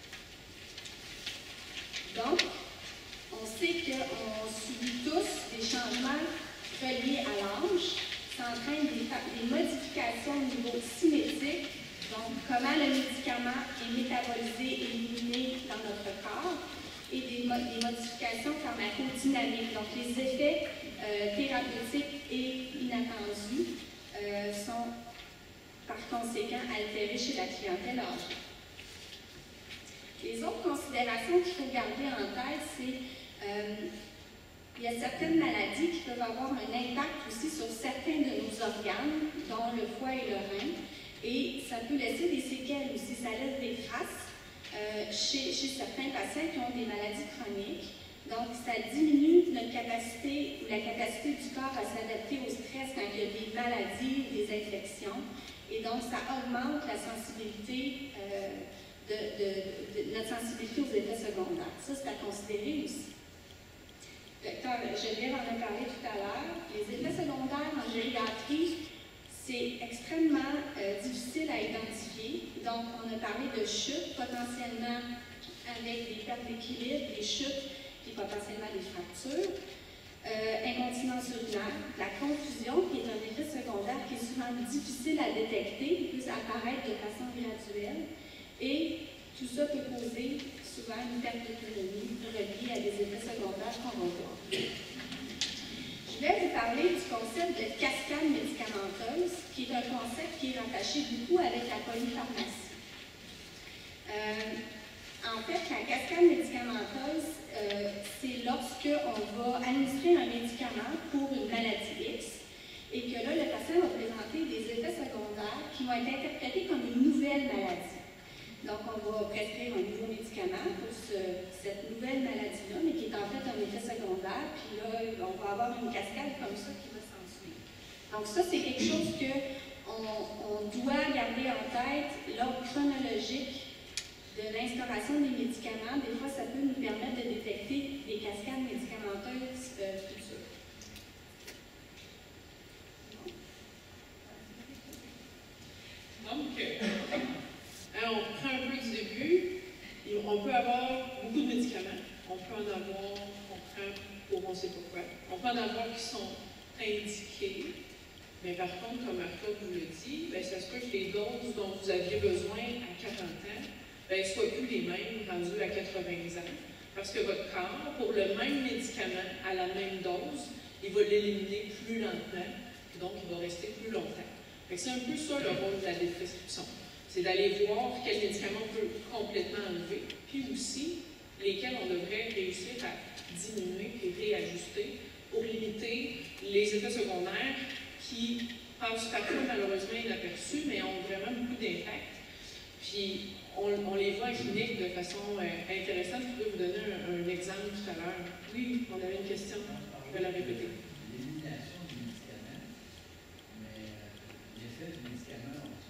Donc, on sait qu'on subit tous des changements reliés à l'âge. Ça entraîne des, des modifications au niveau cinétique, donc comment le médicament est métabolisé et éliminé dans notre corps, et des, mo des modifications pharmacodynamiques. Donc, les effets euh, thérapeutiques et inattendus euh, sont par conséquent altérés chez la clientèle âgée. Les autres considérations qu'il faut garder en tête, c'est euh, il y a certaines maladies qui peuvent avoir un impact aussi sur certains de nos organes, dont le foie et le rein, et ça peut laisser des séquelles aussi, ça laisse des traces euh, chez, chez certains patients qui ont des maladies chroniques. Donc, ça diminue notre capacité ou la capacité du corps à s'adapter au stress quand il y a des maladies ou des infections, et donc ça augmente la sensibilité euh, De, de, de notre sensibilité aux effets secondaires. Ça, c'est à considérer aussi. Le docteur Geneviève en a parlé tout à l'heure. Les effets secondaires en gériatrie, c'est extrêmement euh, difficile à identifier. Donc, on a parlé de chutes, potentiellement avec des pertes d'équilibre, des chutes, puis potentiellement des fractures. Euh, incontinence urinaire, la confusion, qui est un effet secondaire qui est souvent difficile à détecter, qui peut apparaître de façon graduelle. Et tout ça peut causer souvent une perte d'autonomie reliée à des effets secondaires qu'on va voir. Je vais vous parler du concept de cascade médicamenteuse, qui est un concept qui est rattaché beaucoup avec la polypharmacie. Euh, en fait, la cascade médicamenteuse, euh, c'est lorsqu'on va administrer un médicament pour une maladie X, et que là, le patient va présenter des effets secondaires qui vont être interprétés comme une nouvelle maladie. Donc, on va prescrire un nouveau médicament pour ce, cette nouvelle maladie-là, mais qui est en fait un effet secondaire. Puis là, on va avoir une cascade comme ça qui va s'ensuivre. Donc, ça, c'est quelque chose qu'on on doit garder en tête. L'ordre chronologique de l'instauration des médicaments, des fois, ça peut nous permettre de détecter des cascades médicamenteuses euh, futures. Donc, alors, on prend un peu du début, et on peut avoir beaucoup de médicaments, on peut en avoir, on prend pour on ne sait pourquoi, on peut en avoir qui sont indiqués, mais par contre, comme Martha vous le dit, bien, ça se peut que les doses dont vous aviez besoin à quarante ans ne ben, soient plus les mêmes rendus à quatre-vingts ans, parce que votre corps, pour le même médicament à la même dose, il va l'éliminer plus lentement, donc il va rester plus longtemps. C'est un peu ça le rôle de la déprescription. C'est d'aller voir quel médicament on peut complètement enlever, puis aussi lesquels on devrait réussir à diminuer et réajuster pour limiter les effets secondaires qui passent parfois malheureusement inaperçus, mais ont vraiment beaucoup d'impact. Puis, on, on les voit en clinique de façon euh, intéressante. Je pourrais vous donner un, un exemple tout à l'heure. Oui, on avait une question, je vais la répéter. L'élimination du médicament, mais euh, l'effet du médicament, on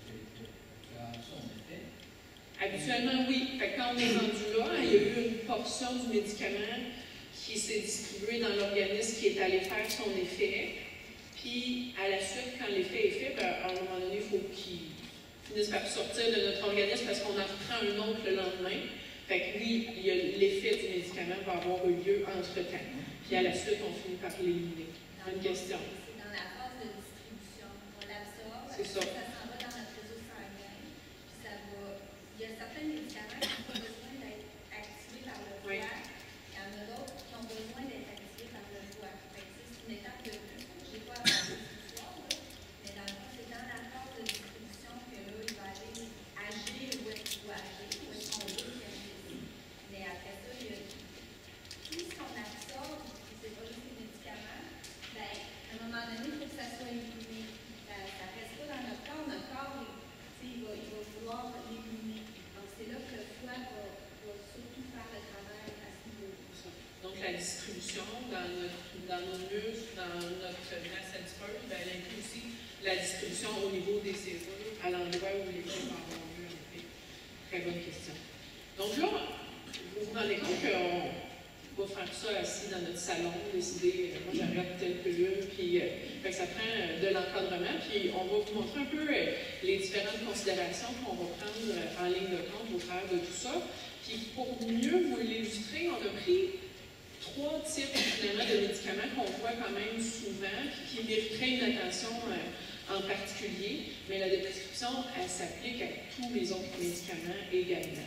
a son effet. Habituellement, oui. Fait que quand on est rendu là, il y a eu une portion du médicament qui s'est distribuée dans l'organisme qui est allé faire son effet. Puis, à la suite, quand l'effet est fait, ben, à un moment donné, il faut qu'il finissent par sortir de notre organisme parce qu'on en reprend un autre le lendemain. Fait que oui, l'effet du médicament va avoir eu lieu entre-temps. Puis à la suite, on finit par l'éliminer. Une question. C'est dans la phase de distribution. On l'absorbe, c'est ça. Ça s'en va dans notre réseau sanguin. Puis ça va. Il y a certains médicaments qui ont besoin d'être activés par le foie. Oui. Il y en a d'autres qui ont besoin d'être activés par le foie. Fait que c'est une étape de plus. Je n'ai pas avancé ce soir, là. Mais dans le fond, c'est dans la phase de distribution que là, il va aller agir où est-ce qu'il doit agir, où est-ce qu'on veut qu'il agisse. Mais après ça, il y a tout ce qu'on absorbe, et c'est pas juste les médicaments, ben, à un moment donné, il faut que ça soit éliminé. Ça ne reste pas dans notre corps. Notre corps, il, il, va, il va vouloir l'éliminer. Donc, c'est là que le foie va, va surtout faire le travail à ce niveau. Donc, la distribution dans, notre, dans nos muscles, dans notre masse adipeuse, ben, elle inclut aussi la distribution au niveau des cellules, à l'endroit où les choses vont avoir lieu, en effet. Très bonne question. Donc là, vous vous rendez compte qu'on va faire ça assis dans notre salon, décider, euh, moi j'arrête telle pilule, puis euh, fait que ça prend euh, de l'encadrement, puis on va vous montrer un peu euh, les différentes considérations qu'on va prendre euh, en ligne de compte au travers de tout ça. Puis pour mieux vous l'illustrer, on a pris trois types finalement de médicaments qu'on voit quand même souvent, puis qui mériteraient une attention euh, en particulier, mais la prescription, elle s'applique à tous les autres médicaments également.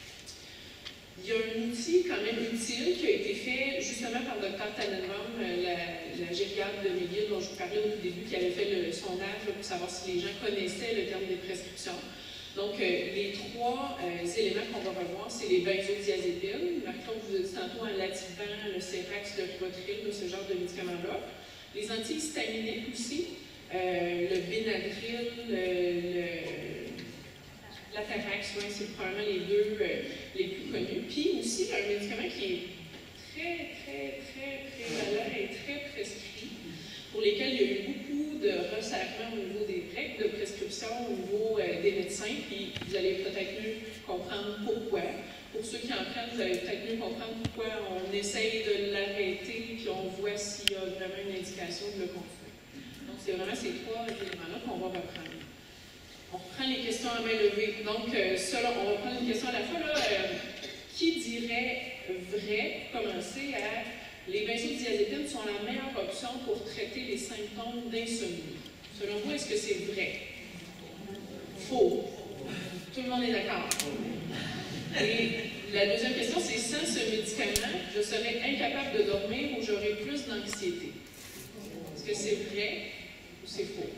Il y a un outil quand même utile qui a été fait justement par docteur Tannenbaum, la, la gériatre de McGill dont je vous parlais au tout début, qui avait fait le sondage là, pour savoir si les gens connaissaient le terme des prescriptions. Donc, euh, les trois euh, éléments qu'on va revoir, c'est les benzodiazépines, Marc-Claude vous a dit tantôt un Lativan, le Cerax, le Rivotril, ce genre de médicaments-là. Les antihistaminiques aussi, euh, le Benadryl, le, le l'Atarax, ouais, c'est probablement les deux euh, les plus connus. Puis aussi, un médicament qui est très, très, très prévalent et très prescrit, pour lesquels il y a eu beaucoup de resserrement au niveau des règles de prescription, au niveau euh, des médecins, puis vous allez peut-être mieux comprendre pourquoi. Pour ceux qui en prennent, vous allez peut-être mieux comprendre pourquoi on essaye de l'arrêter, puis on voit s'il y a vraiment une indication de le continuer. Donc, c'est vraiment ces trois éléments-là qu'on va reprendre. On reprend les questions à main levée. Donc, euh, selon, on va prendre une question à la fois. Là, euh, qui dirait vrai, pour commencer, à les benzodiazépines sont la meilleure option pour traiter les symptômes d'insomnie? Selon vous, est-ce que c'est vrai? Faux. Tout le monde est d'accord. Et la deuxième question, c'est sans ce médicament, je serais incapable de dormir ou j'aurais plus d'anxiété. Est-ce que c'est vrai ou c'est faux?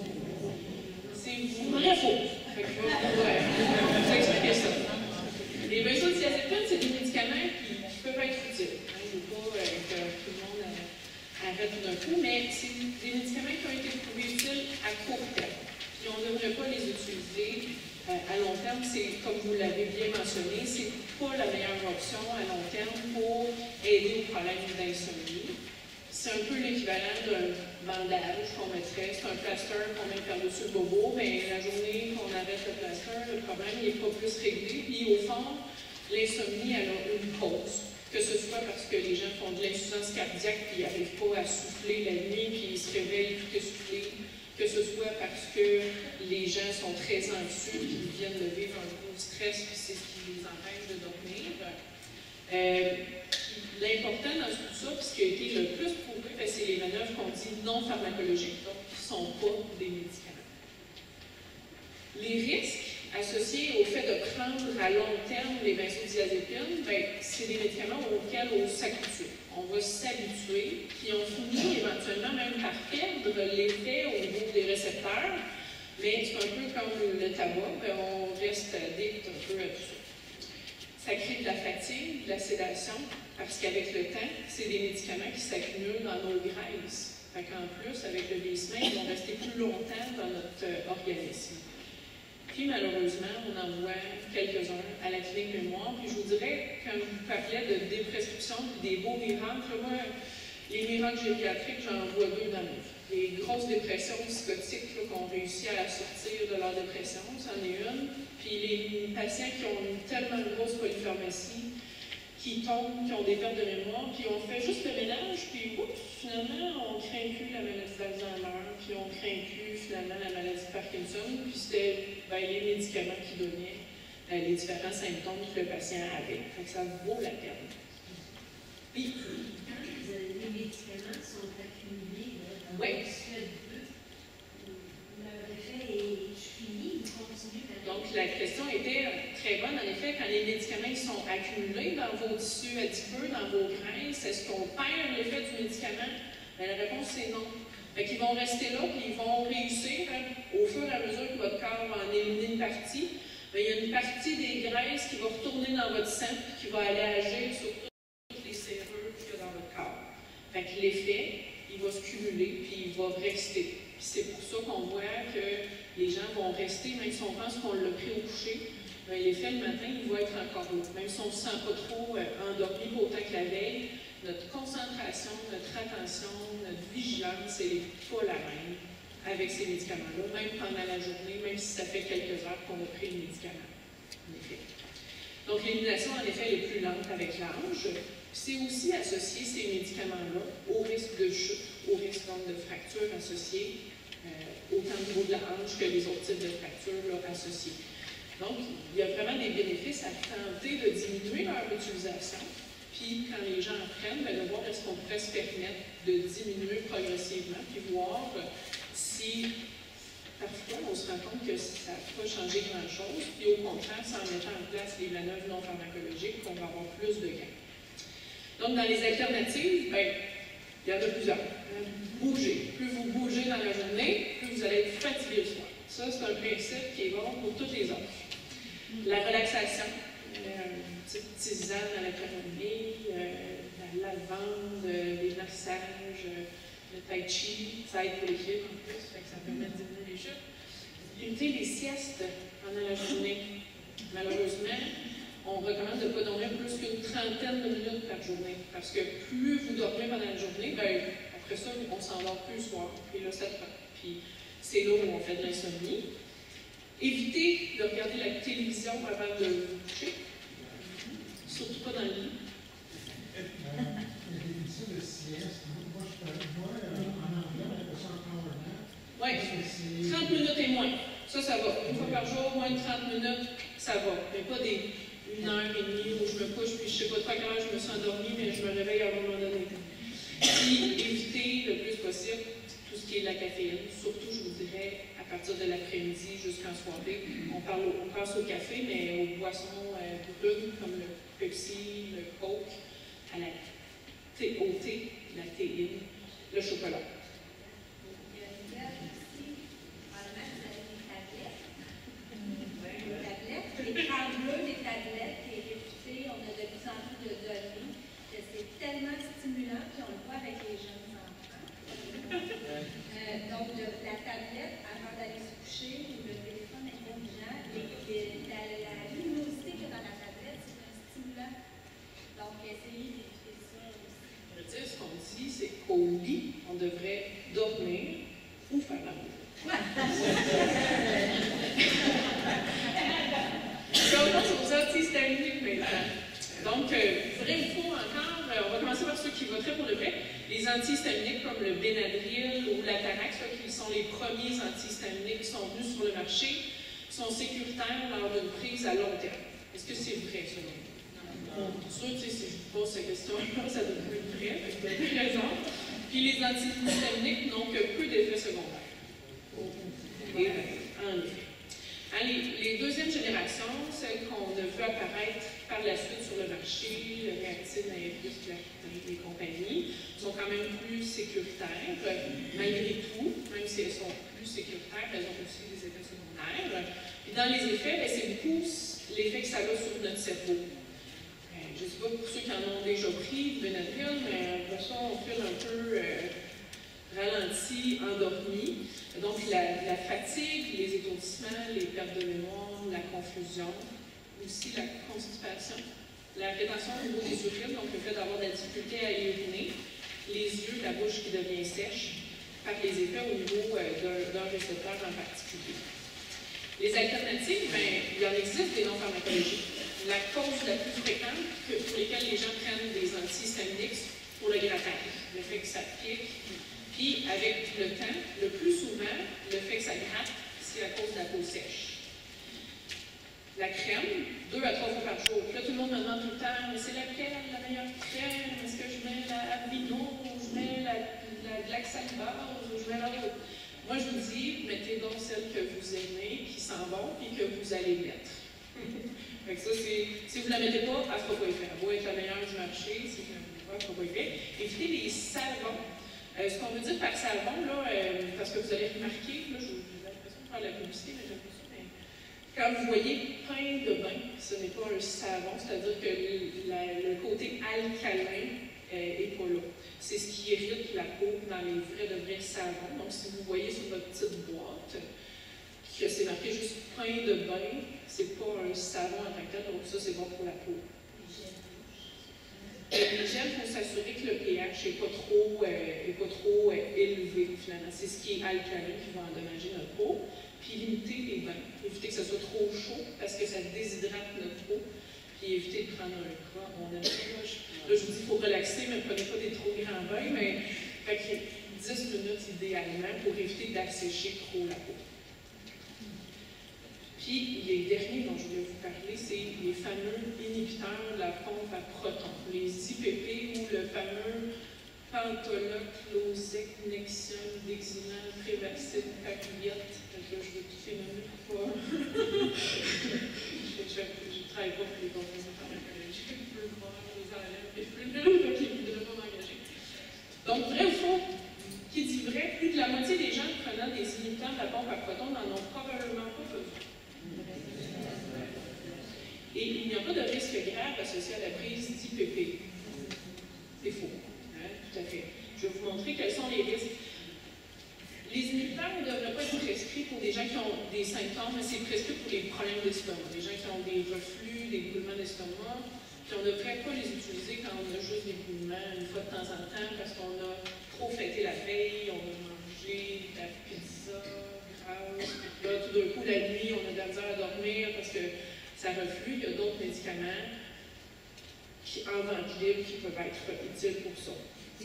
C'est vrai faux. Fait que je vais vous, euh, vous expliquer ça. Les benzodiazépines, c'est des médicaments qui, qui peuvent être utiles. Hein, je ne veux pas euh, que tout le monde euh, arrête d'un coup, mais c'est des médicaments qui ont été trouvés utiles à court terme. Puis on ne devrait pas les utiliser euh, à long terme. C'est, comme vous l'avez bien mentionné, c'est pas la meilleure option à long terme pour aider au problème d'insomnie. C'est un peu l'équivalent d'un bandage qu'on mettrait, c'est un plaster qu'on met par-dessus le bobo, mais la journée qu'on arrête le plaster, le problème n'est pas plus réglé. Puis au fond, l'insomnie, elle a une cause. Que ce soit parce que les gens font de l'insuffisance cardiaque puis ils n'arrivent pas à souffler la nuit puis ils se réveillent tout essoufflés. Que ce soit parce que les gens sont très anxieux puis ils viennent de vivre un gros stress puis c'est ce qui les empêche de dormir. Euh, L'important dans tout ça, puis ce qui a été le plus prouvé, c'est les manœuvres qu'on dit non pharmacologiques, donc qui ne sont pas des médicaments. Les risques associés au fait de prendre à long terme les benzodiazépines, ben, c'est des médicaments auxquels on s'habitue. On va s'habituer, puis on finit éventuellement même par perdre l'effet au niveau des récepteurs, mais c'est un peu comme le tabac, ben, on reste addict un peu à tout ça. Ça crée de la fatigue, de la sédation, parce qu'avec le temps, c'est des médicaments qui s'accumulent dans nos graisses. Fait qu'en plus, avec le vieillissement, ils vont rester plus longtemps dans notre euh, organisme. Puis malheureusement, on en voit quelques-uns à la clinique mémoire. Puis je vous dirais, quand je vous parlais de déprescription puis des beaux miracles, moi, les miracles gériatriques, j'en vois deux dans ma vie. Les grosses dépressions psychotiques qui ont réussi à sortir de leur dépression, c'en est une. Puis les patients qui ont une tellement de grosse polypharmacie, qui tombent, qui ont des pertes de mémoire, puis on fait juste le ménage, puis oups, finalement, on craint plus la maladie d'Alzheimer, puis on craint plus finalement la maladie de Parkinson, puis c'était ben, les médicaments qui donnaient euh, les différents symptômes que le patient avait. Fait que ça vaut la peine. Puis, quand les médicaments sont accumulés dans oui. le suède deux, leur effet est fini, ils continuent à... Donc, la question était très bonne. En effet, quand les médicaments ils sont accumulés dans vos tissus adipeux, dans vos graisses, est-ce qu'on perd l'effet du médicament? Bien, la réponse, c'est non. Fait qu'ils vont rester là, puis ils vont réussir, hein, au fur et à mesure que votre corps va en éliminer une partie, bien, il y a une partie des graisses qui va retourner dans votre sang, puis qui va aller agir sur toutes les serrures qu'il y a dans votre corps. Fait que l'effet, il va se cumuler, puis il va rester. Puis c'est pour ça qu'on voit que les gens vont rester, même si on pense qu'on l'a pris au coucher, bien, l'effet le matin, il va être encore là. Même si on ne se sent pas trop euh, endormi autant que la veille, notre concentration, notre attention, notre vigilance, elle n'est pas la même avec ces médicaments-là, même pendant la journée, même si ça fait quelques heures qu'on a pris le médicament, en effet. Donc l'élimination, en effet, elle est plus lente avec l'âge. C'est aussi associé, ces médicaments-là, au risque de chute, au risque donc, de fractures associées, euh, autant au niveau de la hanche que les autres types de fractures là, associées. Donc, il y a vraiment des bénéfices à tenter de diminuer leur utilisation. Puis, quand les gens apprennent, bien, de voir est-ce qu'on pourrait se permettre de diminuer progressivement, puis voir si, parfois, on se rend compte que ça n'a pas changé grand-chose, puis au contraire, c'est en mettant en place les manœuvres non pharmacologiques qu'on va avoir plus de gains. Donc, dans les alternatives, bien, il y en a plusieurs. Bougez. Plus vous bougez dans la journée, plus vous allez être fatigué le soir. Ça, c'est un principe qui est bon pour toutes les autres. La relaxation, euh, une petite tisane à la camomille, euh, la lavande, euh, les massages, euh, le tai chi, ça aide pour les kilos en plus, fait que ça permet de diminuer les chutes. Éviter les siestes pendant la journée. Malheureusement, on recommande de ne pas dormir plus qu'une trentaine de minutes par journée. Parce que plus vous dormez pendant la journée, bien, après ça, on s'endort plus le soir. Puis là, ça prend. Puis c'est là où on fait de l'insomnie. Évitez de regarder la télévision avant de vous coucher. Surtout pas dans le lit. L'émission de sieste, moi, je parle, moi, en anglais, on appelle ça un power nap. Oui, trente minutes et moins. Ça, ça va. Une fois par jour, moins de trente minutes, ça va. Mais pas des une heure et demie où je me couche, puis je ne sais pas trop quand je me suis endormie, mais je me réveille à un moment donné. Puis, éviter le plus possible tout ce qui est de la caféine. Surtout, je vous dirais, à partir de l'après-midi jusqu'en soirée. On, parle au, on pense au café, mais aux boissons euh, brunes comme le Pepsi, le Coke, à la thé, au thé, la théine, le chocolat. Il y a une nouvelle aussi, probablement vous avez des tablettes. Des tablettes, l'écran bleu des tablettes qui est réputé, on a de plus en plus de données, que c'est tellement stimulant, puis on le voit avec les jeunes enfants. Euh, donc, de, la tablette, avant d'aller se coucher, ou le téléphone intelligent, et, la, la luminosité qu'il y a dans la tablette, c'est un stimulant. Donc, essayez d'éviter ça aussi. Je veux dire, ce qu'on dit, c'est qu'au lit, on devrait dormir ou faire l'amour. Donc, on passe aux antihistaminiques maintenant. Donc, euh, vrai ou faux encore, euh, on va commencer par ceux qui voteraient pour le vrai. Les antihistaminiques comme le Benadryl ou l'Atarax, qui sont les premiers antihistaminiques qui sont venus sur le marché, sont sécuritaires lors d'une prise à long terme. Est-ce que c'est vrai, selon vous? Bon, pour sûr, tu sais, si je vous pose cette question-là, ça devrait être vrai, avec des raisons. Puis les antihistaminiques n'ont que peu d'effets secondaires. Et, en effet. Hein, les, les deuxièmes générations, celles qu'on a vu apparaître par la suite sur le marché, le Réactine, Aeris, Claritin et compagnie, sont quand même plus sécuritaires, malgré tout, même si elles sont plus sécuritaires, elles ont aussi des effets secondaires. Et dans les effets, c'est beaucoup l'effet que ça a sur notre cerveau. Euh, je ne sais pas pour ceux qui en ont déjà pris, Benadryl, mais après ça, on file un peu euh, ralenti perte de mémoire, la confusion, aussi la constipation, la rétention au niveau des urines, donc le fait d'avoir de la difficulté à uriner, les yeux, la bouche qui devient sèche, par les effets au niveau euh, d'un récepteur en particulier. Les alternatives, bien, il en existe des non pharmacologiques. La cause la plus fréquente que, pour lesquelles les gens prennent des antihistaminiques pour le grattage, le fait que ça pique. Puis, avec le temps, le plus souvent, le fait que ça gratte, c'est à cause de la peau sèche. La crème, deux à trois fois par jour. Puis là, tout le monde me demande tout le temps, mais c'est laquelle la meilleure crème? Est-ce que je mets la Avino, ou je mets la, la Glaxalbase, ou je mets l'autre? Moi, je vous dis, mettez donc celle que vous aimez, qui sent bon, et que vous allez mettre. Fait que ça, si vous ne la mettez pas, elle ne fera pas effet. Elle va être la meilleure du marché, si vous ne la mettez pas, elle ne fera pas effet. Évitez les savons. Euh, ce qu'on veut dire par savon, là, euh, parce que vous allez remarquer, là, j'ai l'impression de faire la publicité, mais j'aime pas ça, mais quand vous voyez pain de bain, ce n'est pas un savon, c'est-à-dire que le, la, le côté alcalin n'est euh, pas là. C'est ce qui irrite la peau dans les vrais de vrais savons. Donc, si vous voyez sur votre petite boîte que c'est marqué juste pain de bain, c'est pas un savon en tant que tel, donc ça, c'est bon pour la peau. L'hygiène, il faut s'assurer que le pH n'est pas trop, euh, est pas trop euh, élevé, finalement. C'est ce qui est alcalin qui va endommager notre peau. Puis limiter les bains. Éviter que ce soit trop chaud parce que ça déshydrate notre peau. Puis éviter de prendre un gras. On aime ça. Là, je, là, je vous dis qu'il faut relaxer, mais ne prenez pas des trop grands bains. Mais fait que dix minutes idéalement pour éviter d'assécher trop la peau. Puis, les derniers dont je voulais vous parler, c'est les fameux inhibiteurs de la pompe à protons, les I P P ou le fameux Pentoloc, Losec, Nexium, Dexinal, Prévacide, Papiette. Donc là, je veux tous ces noms pour pas. Je ne travaille pas pour les compagnies pharmacologiques, je peux le voir, les enlève, et je peux le dire, donc ils ne devraient pas m'engager. Donc, vrai ou faux? Qui dit vrai, plus de la moitié des gens prenant des inhibiteurs de la pompe à protons n'en ont probablement pas besoin. Et il n'y a pas de risque grave associé à la prise d'I P P. C'est faux. Hein? Tout à fait. Je vais vous montrer quels sont les risques. Les inhibiteurs ne devraient pas être prescrits pour des gens qui ont des symptômes, mais c'est prescrit pour les problèmes d'estomac. Des gens qui ont des reflux, des boulements d'estomac, puis on ne devrait pas les utiliser quand on a juste des boulements une fois de temps en temps parce qu'on a trop fêté la veille, on a mangé de la pizza grasse, là tout d'un coup la nuit on a de la misère à dormir parce que ça reflue. Il y a d'autres médicaments qui, en vente libre qui peuvent être utiles pour ça.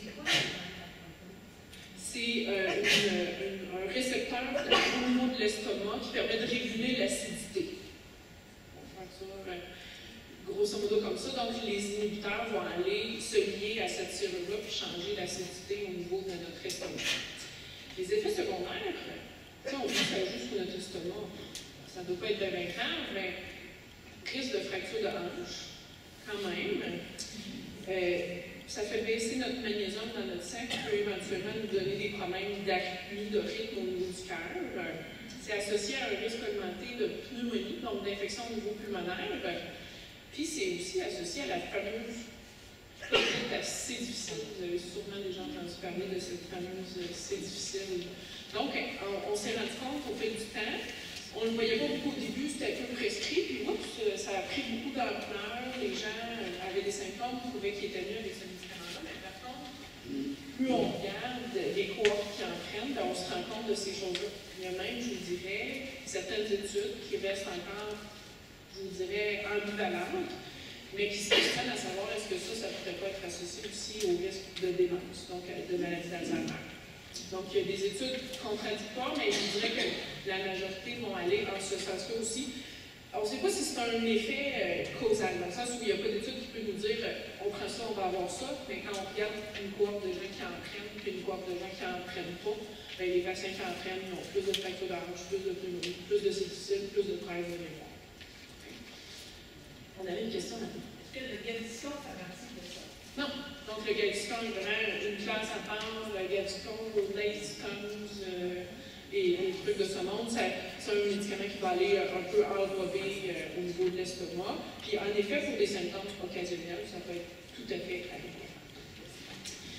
C'est euh, un récepteur au niveau de l'estomac qui permet de réguler l'acidité. On va faire ça euh, grosso modo comme ça. Donc, les inhibiteurs vont aller se lier à cette serrure-là puis changer l'acidité au niveau de notre estomac. Les effets secondaires, on dit que ça juste pour notre estomac. Ça ne doit pas être de vingt ans, mais risque de fracture de hanche, quand même. Euh, ça fait baisser notre magnésium dans notre sang, qui peut éventuellement nous donner des problèmes d'arythmie, de rythme au niveau du cœur. C'est associé à un risque augmenté de pneumonie, donc d'infection au niveau pulmonaire. Puis c'est aussi associé à la fameuse colite assez difficile. Vous avez sûrement déjà entendu parler de cette fameuse C difficile. Donc, on, on s'est rendu compte au fil du temps. On ne le voyait pas beaucoup au début, c'était un peu prescrit, puis oups, ça a pris beaucoup d'ampleur. Les gens avaient des symptômes, trouvaient qu'ils étaient mieux avec ce médicament-là, mais par contre, plus on regarde les cohortes qui en prennent, ben on se rend compte de ces choses-là. Il y a même, je vous dirais, certaines études qui restent encore, je vous dirais, ambivalentes, mais qui se questionnent à savoir est-ce que ça, ça ne pourrait pas être associé aussi au risque de démence, donc de maladie d'Alzheimer. Donc, il y a des études contradictoires, mais je dirais que la majorité vont aller en ce sens-là aussi. On ne sait pas si c'est un effet euh, causal, dans le sens où il n'y a pas d'étude qui peut nous dire euh, on prend ça, on va avoir ça, mais quand on regarde une cohorte de gens qui en prennent, puis une cohorte de gens qui n'en prennent pas, bien, les patients qui en prennent, ils ont plus de fractures de hanche, plus de pneumonie, plus de septicémie, plus de travail de mémoire. On avait une question maintenant. Est-ce que le Gaviscon fait partie de ça? Non. Donc, le Gaviscon est vraiment une classe à part. Le Gaviscon, le Lascons euh, et les trucs de ce monde, c'est un médicament qui va aller un peu enrober euh, au niveau de l'estomac. Puis, en effet, pour des symptômes occasionnels, ça peut être tout à fait agréable.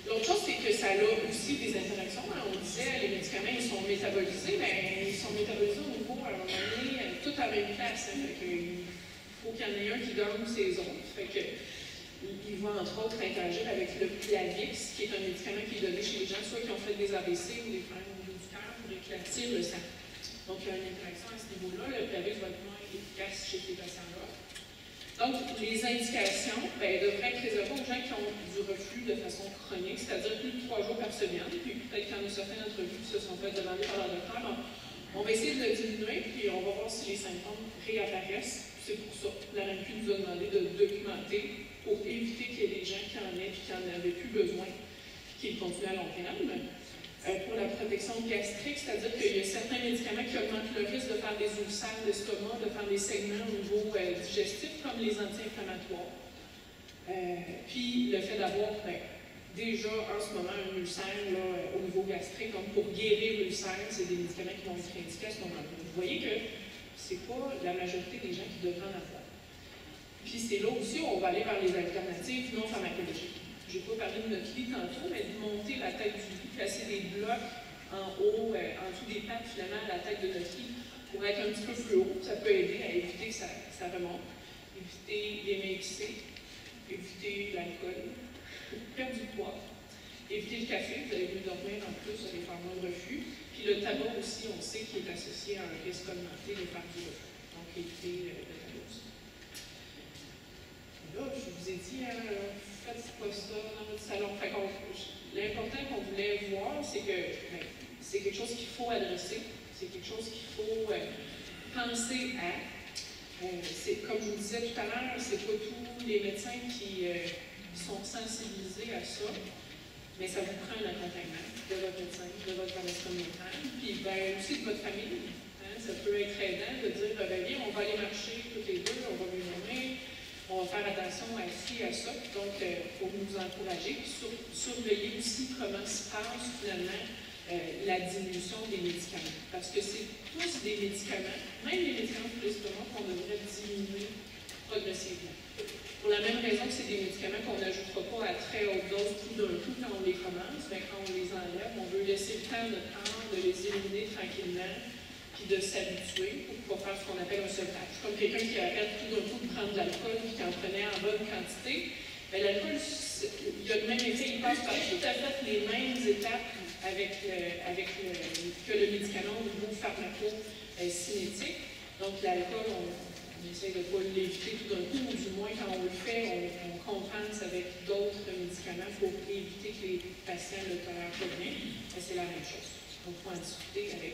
L'autre chose, c'est que ça a aussi des interactions. On disait, les médicaments, ils sont métabolisés, mais ils sont métabolisés au niveau, à un moment donné, tout à la même place. Hein, fait que, il faut qu'il y en ait un qui gagne ses autres. Fait que, il va entre autres interagir avec le Plavix, qui est un médicament qui est donné chez les gens, soit qui ont fait des A V C ou des problèmes du cœur pour éclaircir le sang. Donc, il y a une interaction à ce niveau-là. Le Plavix va être moins efficace chez ces patients-là. Donc, les indications ben, devraient être réservées aux gens qui ont du reflux de façon chronique, c'est-à-dire plus de trois jours par semaine. Puis peut-être qu'il y en a certains d'entre vous qui se sont fait demander par leur docteur. Donc, on va essayer de le diminuer, puis on va voir si les symptômes réapparaissent. C'est pour ça que la R A M Q nous a demandé de documenter pour éviter qu'il y ait des gens qui en aient et qui n'en avaient plus besoin, qu'ils continuent à long terme. Euh, pour la protection gastrique, c'est-à-dire qu'il y a certains médicaments qui augmentent le risque de faire des ulcères d'estomac, de faire des segments au niveau euh, digestif, comme les anti-inflammatoires. Euh, puis le fait d'avoir ben, déjà en ce moment un ulcère là, au niveau gastrique, comme pour guérir l'ulcère, c'est des médicaments qui vont être indiqués à ce moment-là. Vous voyez que c'est pas la majorité des gens qui devraient en avoir. Puis c'est là aussi où on va aller vers les alternatives non pharmacologiques. Je n'ai pas parlé de notre lit tantôt, mais de monter la tête du lit, placer des blocs en haut, euh, en dessous des pattes, finalement, à la tête de notre lit, pour être un petit peu plus haut. Ça peut aider à éviter que ça, ça remonte, éviter les mains vissées, éviter l'alcool, perdre du poids, éviter le café. Vous allez mieux dormir en plus, vous allez faire moins de reflux. Puis le tabac aussi, on sait qu'il est associé à un risque augmenté de faire du reflux. Donc, éviter le tabac aussi. Là, je vous ai dit, hein, faites pas ça dans votre salon. L'important qu'on voulait voir, c'est que ben, c'est quelque chose qu'il faut adresser, c'est quelque chose qu'il faut euh, penser à. Euh, c'est, comme je vous disais tout à l'heure, c'est pas tous les médecins qui euh, sont sensibilisés à ça, mais ça vous prend un accompagnement de votre médecin, de votre service communautaire, puis ben, aussi de votre famille. Hein, ça peut être aidant de dire, ben, bien, on va aller marcher tous les deux, on va venir dormir. On va faire attention à ci, à ça, donc il euh, faut nous encourager, sur, surveiller aussi comment se passe finalement euh, la diminution des médicaments. Parce que c'est tous des médicaments, même les médicaments pour l'estomac, qu'on devrait diminuer progressivement. Pour la même raison que c'est des médicaments qu'on n'ajoutera pas à très haute dose tout d'un coup quand on les commence, mais quand on les enlève, on veut laisser le temps à notre corps de les éliminer tranquillement, puis de s'habituer pour pouvoir faire ce qu'on appelle un sevrage. Comme quelqu'un qui arrête tout d'un coup de prendre de l'alcool et qui en prenait en bonne quantité, bien, l'alcool, il y a le même effet, il passe par tout à fait les mêmes étapes avec, le, avec le, que le médicament au niveau pharmaco-cinétique. Donc l'alcool, on, on essaie de ne pas l'éviter tout d'un coup, ou du moins quand on le fait, on, on compense avec d'autres médicaments pour éviter que les patients le tolèrent pas bien. C'est la même chose. Donc il faut en discuter avec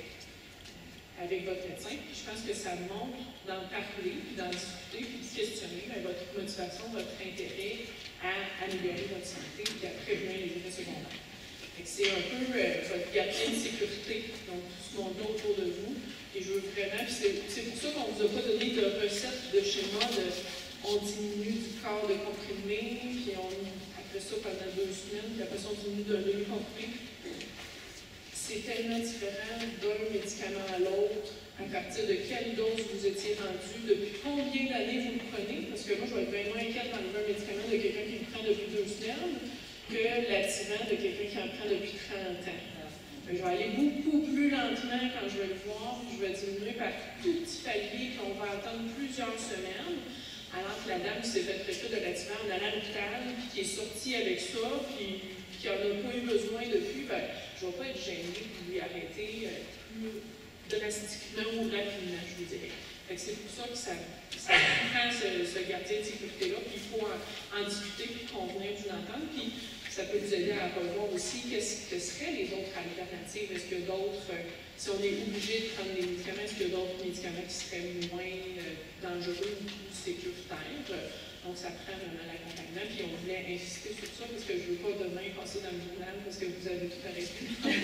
avec votre médecin, puis je pense que ça montre d'en parler, puis d'en discuter, puis de questionner bien, votre motivation, votre intérêt à améliorer votre santé, puis à prévenir les effets secondaires. C'est un peu euh, votre gardien de sécurité, donc tout ce monde-là autour de vous, et je veux vraiment, puis c'est pour ça qu'on ne vous a pas donné de recette de schéma de on diminue du corps de comprimé, puis on après ça pendant deux semaines, puis après ça on diminue d'un demi-comprimé. C'est tellement différent d'un médicament à l'autre, à partir de quelle dose vous étiez rendu, depuis combien d'années vous le prenez, parce que moi, je vais être bien moins inquiète d'enlever un médicament de quelqu'un qui le prend depuis deux semaines que l'attirant de quelqu'un qui en prend depuis trente ans. Je vais aller beaucoup plus lentement quand je vais le voir, je vais diminuer par tout petit palier, puis on va attendre plusieurs semaines, alors que la dame qui s'est fait traiter de l'attirant en allant à l'hôpital, puis qui est sortie avec ça, puis qui n'en a pas eu besoin depuis, ben, je ne vais pas être gênée pour lui arrêter euh, plus drastiquement ou rapidement, je vous dirais. C'est pour ça que ça, ça prend ce, ce gardien de sécurité-là, puis il faut en, en discuter, puis convenir d'une entente, puis ça peut vous aider à revoir aussi qu'est-ce que seraient les autres alternatives. Est-ce qu'il y a d'autres, euh, si on est obligé de prendre des médicaments, est-ce qu'il y a d'autres médicaments qui seraient moins euh, dangereux ou plus sécuritaires? Donc, ça prend vraiment l'accompagnement. Puis, on voulait insister sur ça parce que je ne veux pas demain passer dans le journal parce que vous avez tout arrêté.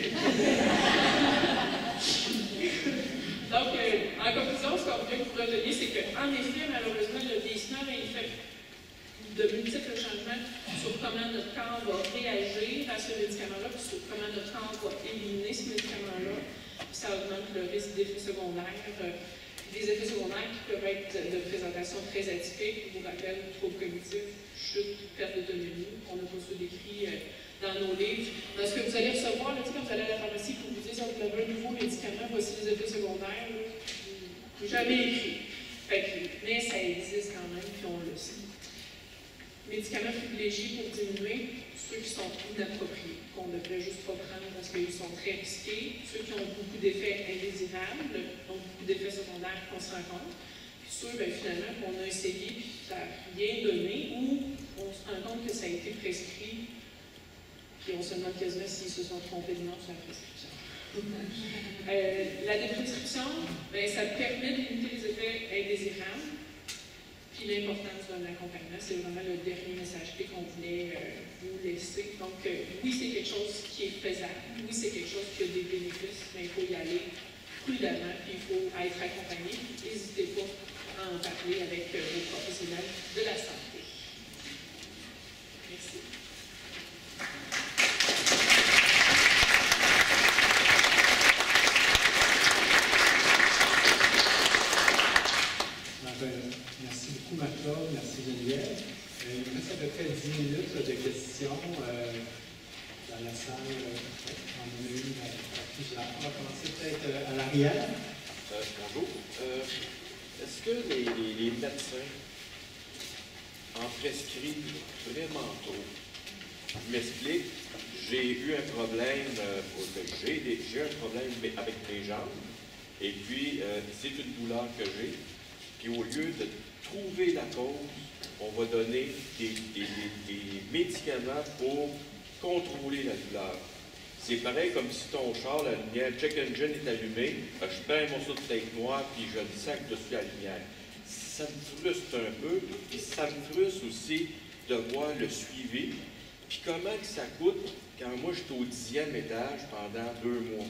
Donc, euh, en conclusion, ce qu'on veut vous retenir, c'est qu'en effet, malheureusement, le vieillissement, il fait de multiples changements sur comment notre corps va réagir à ce médicament-là, puis sur comment notre corps va éliminer ce médicament-là. Puis, ça augmente le risque d'effets secondaires. Euh, Des effets secondaires qui peuvent être de présentation très atypiques, je vous rappelle, troubles cognitifs, chute, perte d'autonomie. On n'a pas ça décrit euh, dans nos livres. Dans ce que vous allez recevoir, là, quand vous allez à la pharmacie, pour vous dire si vous avez un nouveau médicament, voici les effets secondaires, là, jamais écrit. Fait que, mais ça existe quand même, puis on le sait. Médicaments privilégiés pour diminuer ceux qui sont inappropriés, qu'on devrait juste pas prendre parce qu'ils sont très risqués, ceux qui ont beaucoup d'effets indésirables, donc beaucoup d'effets secondaires qu'on se rend compte, puis ceux, ben, finalement, qu'on a essayé puis ça n'a rien donné, ou on se rend compte que ça a été prescrit, puis on se demande quasiment s'ils se sont trompés de nom sur la prescription. euh, la déprescription, ben, ça permet de limiter les effets indésirables. Puis l'importance d'un accompagnement, c'est vraiment le dernier message clé qu'on voulait euh, vous laisser. Donc, euh, oui, c'est quelque chose qui est faisable. Oui, c'est quelque chose qui a des bénéfices, mais il faut y aller prudemment, puis il faut être accompagné. N'hésitez pas à en parler avec euh, vos professionnels de la santé. Merci. Merci beaucoup, Marc-Claude. Merci, Geneviève. Euh, il nous reste à peu près dix minutes là, de questions euh, dans la salle. Euh, on en a une à, à plusieurs. On va commencer peut-être euh, à l'arrière. Euh, bonjour. Euh, Est-ce que les, les, les médecins en prescrivent vraiment trop? Je m'explique. J'ai eu un problème, euh, j'ai un problème avec mes jambes, et puis euh, c'est une douleur que j'ai. Puis au lieu de trouver la cause, on va donner des, des, des, des médicaments pour contrôler la douleur. C'est pareil comme si ton char, la lumière check engine est allumée, je prends un morceau de tape noire puis je le sac dessus à la lumière. Ça me frustre un peu, puis ça me frustre aussi de voir le suivi. Puis comment que ça coûte quand moi j'étais au dixième étage pendant deux mois.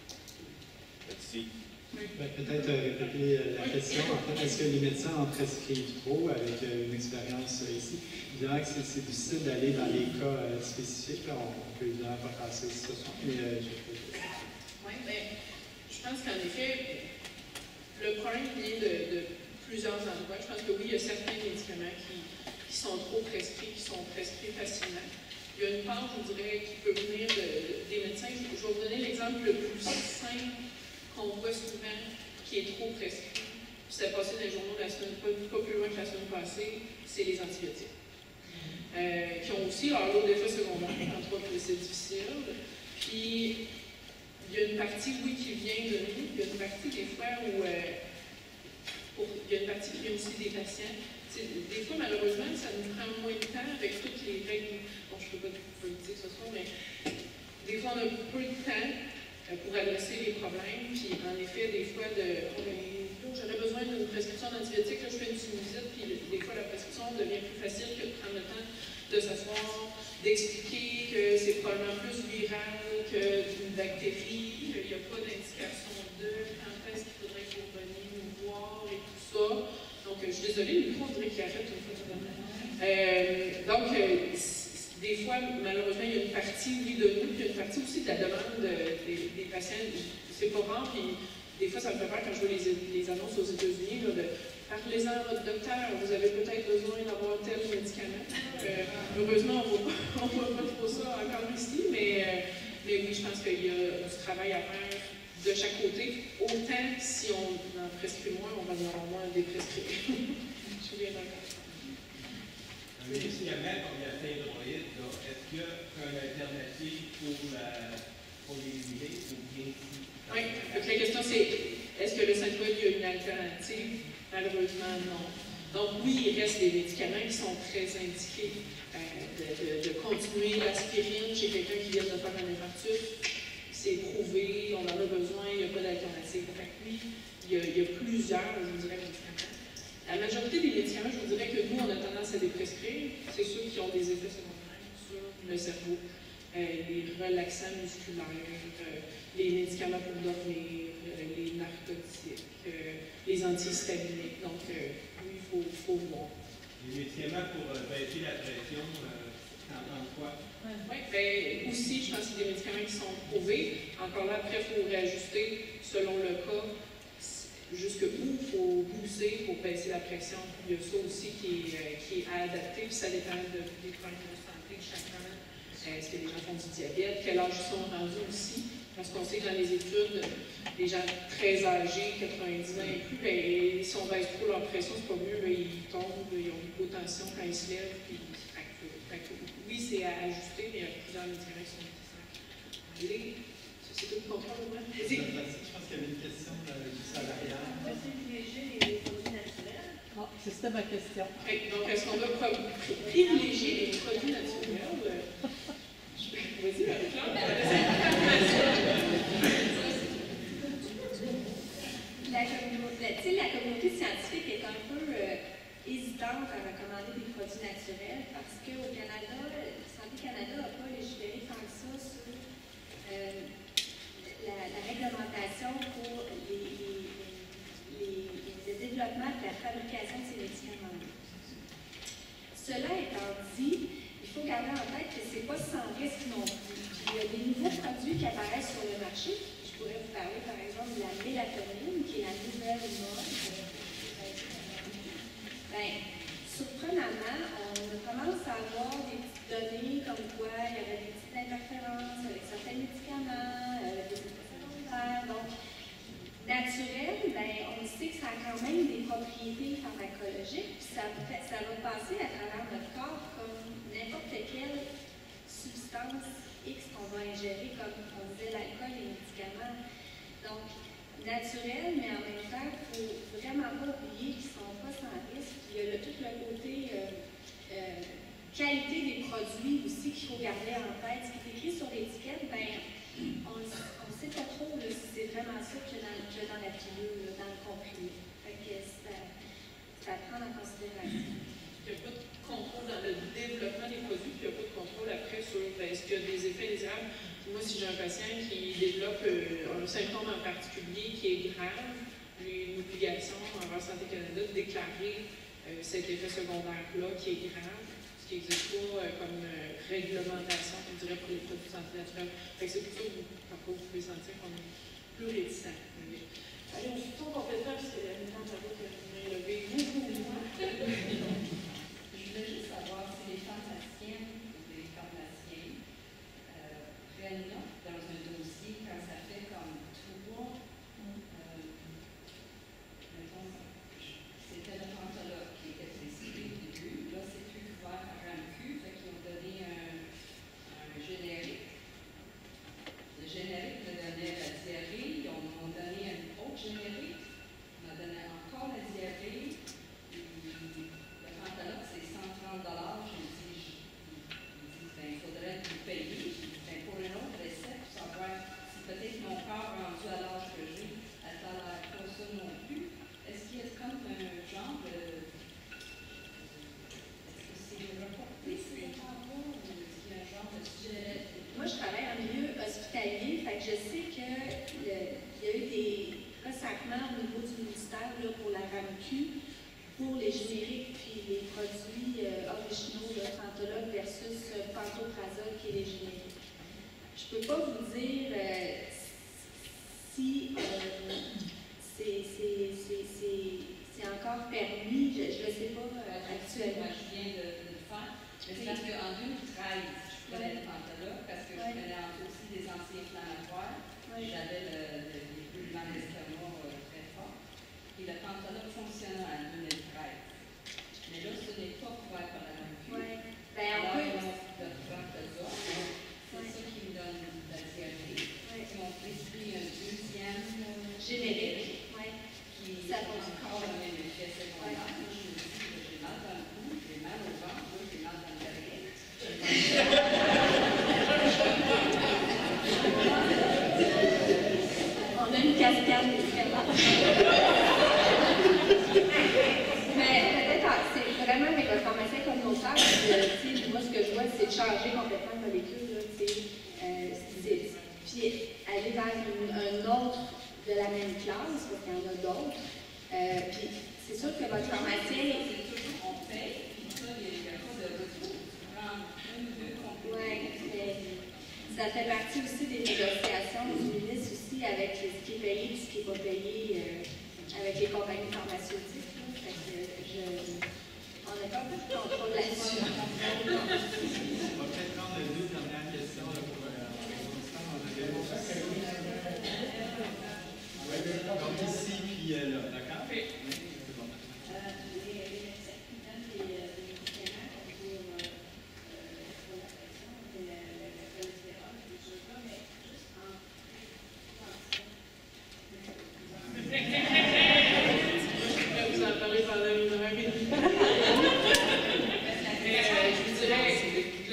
Merci. Ben, peut-être euh, répéter euh, la question. En fait, est-ce que les médecins en prescrivent trop avec euh, une expérience euh, ici? Évidemment que c'est difficile d'aller dans les cas euh, spécifiques. Là, on, on peut évidemment pas passer ce soir, mais euh, je peux... Oui, bien, je pense qu'en effet, le problème vient de, de plusieurs endroits. Je pense que oui, il y a certains médicaments qui, qui sont trop prescrits, qui sont prescrits facilement. Il y a une part, je dirais, qui peut venir de, de, des médecins. Je, je vais vous donner l'exemple le plus simple qu'on voit souvent, qui est trop prescrit. C'est passé dans les journaux la semaine, pas, pas plus loin que la semaine passée, c'est les antibiotiques. Euh, qui ont aussi leur lot d'effets secondaires, entre autres, c'est difficile. Puis, il y a une partie, oui, qui vient de nous, il y a une partie des fois où, euh, pour, il y a une partie qui vient aussi des patients. T'sais, des fois, malheureusement, ça nous prend moins de temps avec toutes les règles. Bon, je ne peux pas vous le dire ce soir, mais des fois, on a peu de temps pour adresser les problèmes, puis en effet, des fois, de, oh, ben, j'aurais besoin d'une prescription d'antibiotiques, là, je fais une sinusite, puis des fois, la prescription devient plus facile que de prendre le temps de s'asseoir, d'expliquer que c'est probablement plus viral qu'une bactérie, qu'il n'y a pas d'indication de quand est-ce qu'il faudrait que vous veniez nous voir et tout ça. Donc, je suis désolée, le micro, on dirait qu'il arrête une fois de euh, Donc, euh, des fois, malheureusement, il y a une partie, oui, de nous, puis il y a une partie aussi de la demande de, des, des patients. C'est pas rare, puis des fois, ça me fait peur quand je vois les, les annonces aux États-Unis, là, de parlez-en à votre docteur, vous avez peut-être besoin d'avoir tel médicament. Euh, heureusement, on ne voit pas trop ça encore ici, mais, euh, mais oui, je pense qu'il y a du travail à faire de chaque côté. Autant, si on en prescrit moins, on va en avoir moins à déprescrire. Je suis bien d'accord. Un médicament comme la thyroïde, est-ce qu'il y a une alternative pour, la, pour les huiler ou bien si... Oui, donc la question c'est, est-ce que le synthroïde a une alternative? Malheureusement, non. Donc oui, il reste des médicaments qui sont très indiqués. Euh, de, de, de continuer l'aspirine chez quelqu'un qui vient de faire un infarctus, c'est prouvé, on en a besoin, il n'y a pas d'alternative. Fait que oui, il y, a, il y a plusieurs, je vous dirais, médicaments. La majorité des médicaments, je vous dirais que nous, on a tendance à les prescrire, c'est ceux qui ont des effets secondaires sur le cerveau, euh, les relaxants musculaires, euh, les médicaments pour dormir, euh, les narcotiques, euh, les antihistaminiques. Donc, euh, oui, il faut, faut voir. Les médicaments pour euh, baisser la pression, euh, t'en penses quoi? Oui, bien, aussi, je pense que c'est des médicaments qui sont prouvés. Encore là, après, il faut réajuster selon le cas. Jusqu'où il faut pousser pour baisser la pression. Il y a ça aussi qui est, euh, qui est à adapter, puis ça dépend de, des problèmes de santé de chacun Est-ce que les gens font du diabète? Quel âge ils sont rendus aussi? Parce qu'on sait que dans les études, les gens très âgés, quatre-vingt-dix ans et plus, ben, si on baisse trop leur pression, c'est pas mieux, ben, ils tombent, ils ont une hypotension quand ils se lèvent, puis ils se fracturent. Fait que, oui, c'est à ajuster, mais il y a plusieurs médicaments qui sont nécessaires. Les sociétés de contrôle, au moins. Je pense qu'il y avait une question juste à l'arrière. Privilégier les produits naturels. Ah, c'est ça ma question. Okay, donc, est-ce qu'on doit privilégier les produits naturels? Vas-y, Marie-Claude. La communauté, la, la communauté scientifique est un peu euh, hésitante à recommander des produits naturels parce qu'au Canada, Santé Canada n'a pas légiféré tant que ça sur euh, la, la réglementation pour les, les, les, le développement et la fabrication de ces médicaments-là. Cela étant dit, il faut garder en tête que ce n'est pas sans risque non plus. Puis, il y a des nouveaux produits qui apparaissent sur le marché. Je pourrais vous parler, par exemple, de la mélatonine, qui est la nouvelle mode. Bien, surprenamment, on commence à avoir des petites données comme quoi il y avait des petites interférences avec certains médicaments, euh, des effets secondaires. Donc, naturel, bien, on sait que ça a quand même des propriétés pharmacologiques, puis ça, ça va passer à travers notre corps comme n'importe quelle substance X qu'on va ingérer, comme on disait l'alcool et les médicaments. Donc, naturel, mais en même temps, il ne faut vraiment pas oublier qu'ils ne sont pas sans risque. Il y a le, tout le côté euh, euh, qualité des produits aussi qu'il faut garder en tête. Ce qui est écrit sur l'étiquette, bien, on ne sait pas trop là, si c'est vraiment ça qu'il y a dans, dans la pilule, là, dans le comprimé. Fait que c'est à, à prendre en considération. Il n'y a pas de contrôle dans le développement des produits, puis il n'y a pas de contrôle après sur ben, est-ce qu'il y a des effets désirables. Moi, si j'ai un patient qui développe euh, un symptôme en particulier qui est grave, une obligation envers Santé Canada de déclarer euh, cet effet secondaire-là qui est grave, ce qui n'existe pas euh, comme euh, réglementation, on dirait, pour les produits de santé naturelle. Fait que c'est pour ça que vous, parfois, vous pouvez sentir qu'on est plus réticent. Allez, on se tourne complètement parce qu'il y a une temps que je vais lever beaucoup. Je voulais juste savoir si les pharmaciens ou les pharmaciens euh, prennent note dans un dossier quand ça fait comme trois, euh, mettons, c'était le pantologue qui était précisé au début, là c'est plus couvert par un Q, fait qu'ils ont donné un, un générique. Le générique me donnait la diarrhée, ils m'ont donné un autre générique, on m'a donné encore la diarrhée. Le pantologue, c'est cent trente dollars. Je me dis, je, il dit, ben, il faudrait vous payer. Je dis, ben, pour une autre recette, pour savoir si peut-être mon corps rendu à l'âge que j'ai, à travers pas ça non plus. Est-ce qu'il y a comme un genre de. Est-ce que c'est reporté, ces travaux, ou est-ce qu'il y a un genre de sujet? Moi, je travaille en milieu hospitalier, fait que je sais qu'il y a eu des ressacrements au niveau du ministère là, pour la RAMQ, pour les génériques puis les produits euh, originaux, le pantologue versus euh, pantoprazole qui est les génériques. Je ne peux pas vous dire euh, si euh, c'est encore permis, je ne le sais pas euh, actuellement. Je viens de, de le faire, mais c'est parce qu'en deux mille treize, je prenais le pantologue parce que je prenais aussi des anti-inflammatoires. J'avais le, le, les brûlements d'estomac euh, très forts. Et le pantologue fonctionnait en deux mille treize. Mais là, ce n'est pas couvert par la même Oui. Ben, on peut. C'est ça qui me donne la diarrhée. Ils m'ont prescrit un deuxième générique. Oui. Qui a encore le même effet secondaire. Je me dis que j'ai mal dans le cou, j'ai mal au ventre, j'ai mal dans le diarrhée. On a une cascade différente. Mais peut-être, c'est vraiment avec le pharmacien communautaire, euh, moi, ce que je vois, c'est de changer complètement de molécule. Là, euh, puis aller vers une, un autre de la même classe, parce qu'il y en a d'autres. Euh, puis c'est sûr que votre pharmacien. C'est toujours on paye, puis ça, il n'y a pas de retour. Tu prends une ou deux compléments. Oui, ça fait partie aussi des négociations du ministre aussi avec ce qui est payé et ce qui n'est pas payé euh, avec les compagnies pharmaceutiques. Fait que je, on n'a pas beaucoup de contrôle là-dessus. On va peut-être prendre deux dernières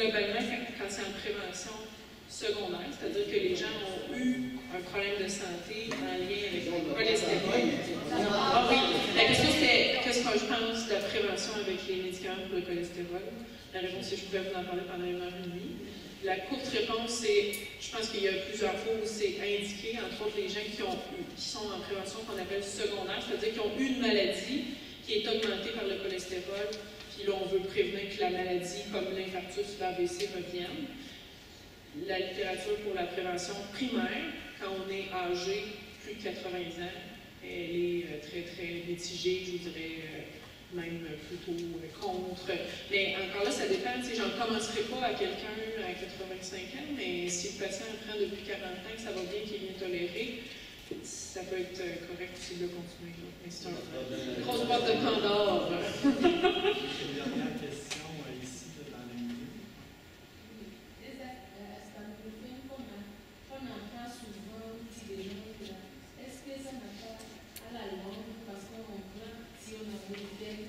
globalement, quand, quand c'est en prévention secondaire, c'est-à-dire que les gens ont eu un problème de santé en lien avec le cholestérol. Ah oui, la question c'était qu'est-ce que je pense de la prévention avec les médicaments pour le cholestérol. La réponse c'est que je pouvais vous en parler pendant une heure et demie. La courte réponse, c'est, je pense qu'il y a plusieurs fois où c'est indiqué, entre autres les gens qui, ont eu, qui sont en prévention qu'on appelle secondaire, c'est-à-dire qui ont eu une maladie qui est augmentée par le cholestérol, puis là on veut prévenir que la maladie, comme l'infarctus, l'A V C revienne. La littérature pour la prévention primaire, quand on est âgé plus de quatre-vingts ans, elle est très très mitigée, je vous dirais. Même plutôt contre. Mais encore là, ça dépend. Tu sais, j'en commencerai pas à quelqu'un à quatre-vingt-cinq ans, mais si le patient prend depuis quarante ans, que ça va bien, qu'il est bien toléré, ça peut être correct aussi de continuer. Mais c'est une grosse boîte de Pandore. Une dernière question ici, dans le milieu. Est-ce qu'on entend souvent petit déjeuner, est-ce que ça n'a pas à la longue, parce qu'on prend, si on a une peine,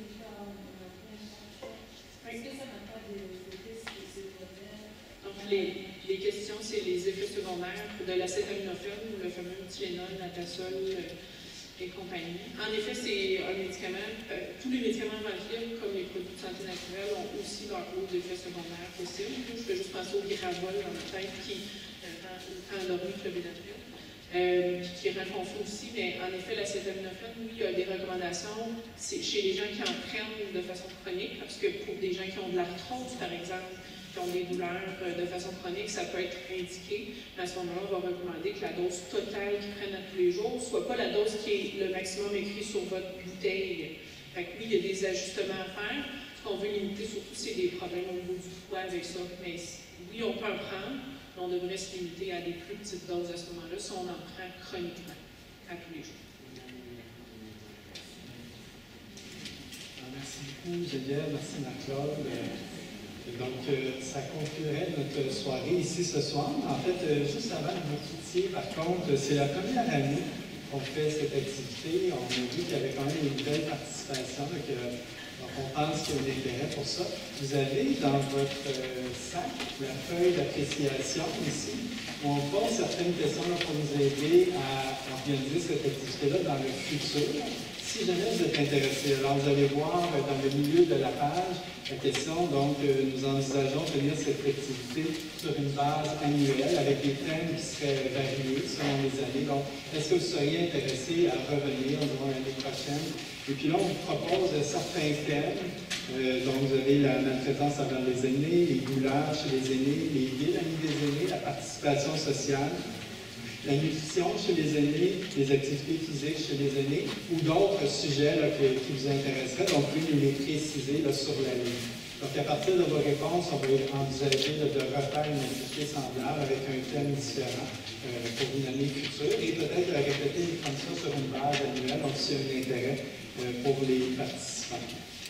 est-ce que ça n'a pas d'effet secondaire? Donc, les, les questions, c'est les effets secondaires de l'acétaminophène, le fameux Tylenol, Natasol et compagnie. En effet, c'est un médicament, euh, tous les médicaments ventilés, comme les produits de santé naturelle, ont aussi leurs hauts effets secondaires possibles. Je peux juste penser au Gravol dans la tête qui euh, rend endormi le Benadryl. Euh, qui rend confus aussi, mais en effet, l'acétaminophène, oui, il y a des recommandations chez les gens qui en prennent de façon chronique, parce que pour des gens qui ont de l'arthrose, par exemple, qui ont des douleurs de façon chronique, ça peut être indiqué. Mais à ce moment-là, on va recommander que la dose totale qu'ils prennent à tous les jours soit pas la dose qui est le maximum écrit sur votre bouteille. Fait que oui, il y a des ajustements à faire. Ce qu'on veut limiter, surtout, c'est des problèmes au niveau du foie avec ça. Mais oui, on peut en prendre. On devrait se limiter à des plus petites doses à ce moment-là si on en prend chroniquement à tous les jours. Merci beaucoup, Geneviève. Merci, Marc-Claude. Donc, ça conclurait notre soirée ici ce soir. En fait, juste avant que vous quittiez, par contre, c'est la première année qu'on fait cette activité. On a vu qu'il y avait quand même une belle participation. Donc, on pense qu'il y a un intérêt pour ça. Vous avez dans votre euh, sac la feuille d'appréciation ici, où on pose certaines questions pour nous aider à organiser cette activité-là dans le futur. Si jamais vous êtes intéressé, alors vous allez voir euh, dans le milieu de la page la question, donc euh, nous envisageons de tenir cette activité sur une base annuelle avec des thèmes qui seraient variés selon les années. Donc, est-ce que vous seriez intéressé à revenir durant l'année prochaine? Et puis là, on vous propose certains thèmes. Euh, donc, vous avez la maltraitance envers les aînés, les douleurs chez les aînés, les guides amis des aînés, la participation sociale, la nutrition chez les aînés, les activités physiques chez les aînés, ou d'autres sujets là, qui, qui vous intéresseraient. Donc, vous pouvez nous les préciser là, sur la ligne. Donc, à partir de vos réponses, on va envisager là, de refaire une activité semblable avec un thème différent euh, pour une année future et peut-être répéter comme ça sur une base annuelle, donc s'il y a un intérêt euh, pour les participants.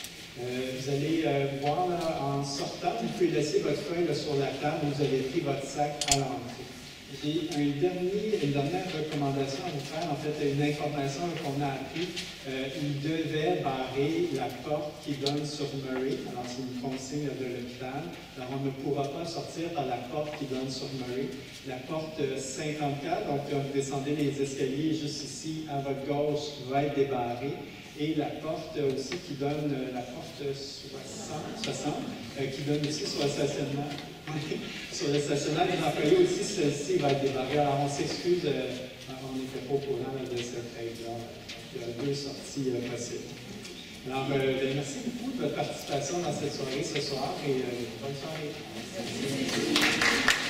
Euh, vous allez euh, voir là, en sortant, vous pouvez laisser votre feuille là, sur la table où vous avez pris votre sac à l'entrée. J'ai un dernier, une dernière recommandation à vous faire, en fait, une information qu'on a appris. Euh, il devait barrer la porte qui donne sur Murray. Alors, c'est une consigne de l'hôpital. Alors, on ne pourra pas sortir par la porte qui donne sur Murray. La porte cinquante-quatre, donc vous descendez les escaliers juste ici, à votre gauche, va être débarrée. Et la porte aussi qui donne, la porte soixante, soixante euh, qui donne aussi sur le stationnement. Sur le stationnement des employés aussi, celle-ci va être débarrée. Alors, on s'excuse, euh, on n'était pas au courant de cette règle-là. Il y a deux sorties euh, possibles. Alors, euh, merci beaucoup de votre participation dans cette soirée ce soir et euh, bonne soirée. Merci.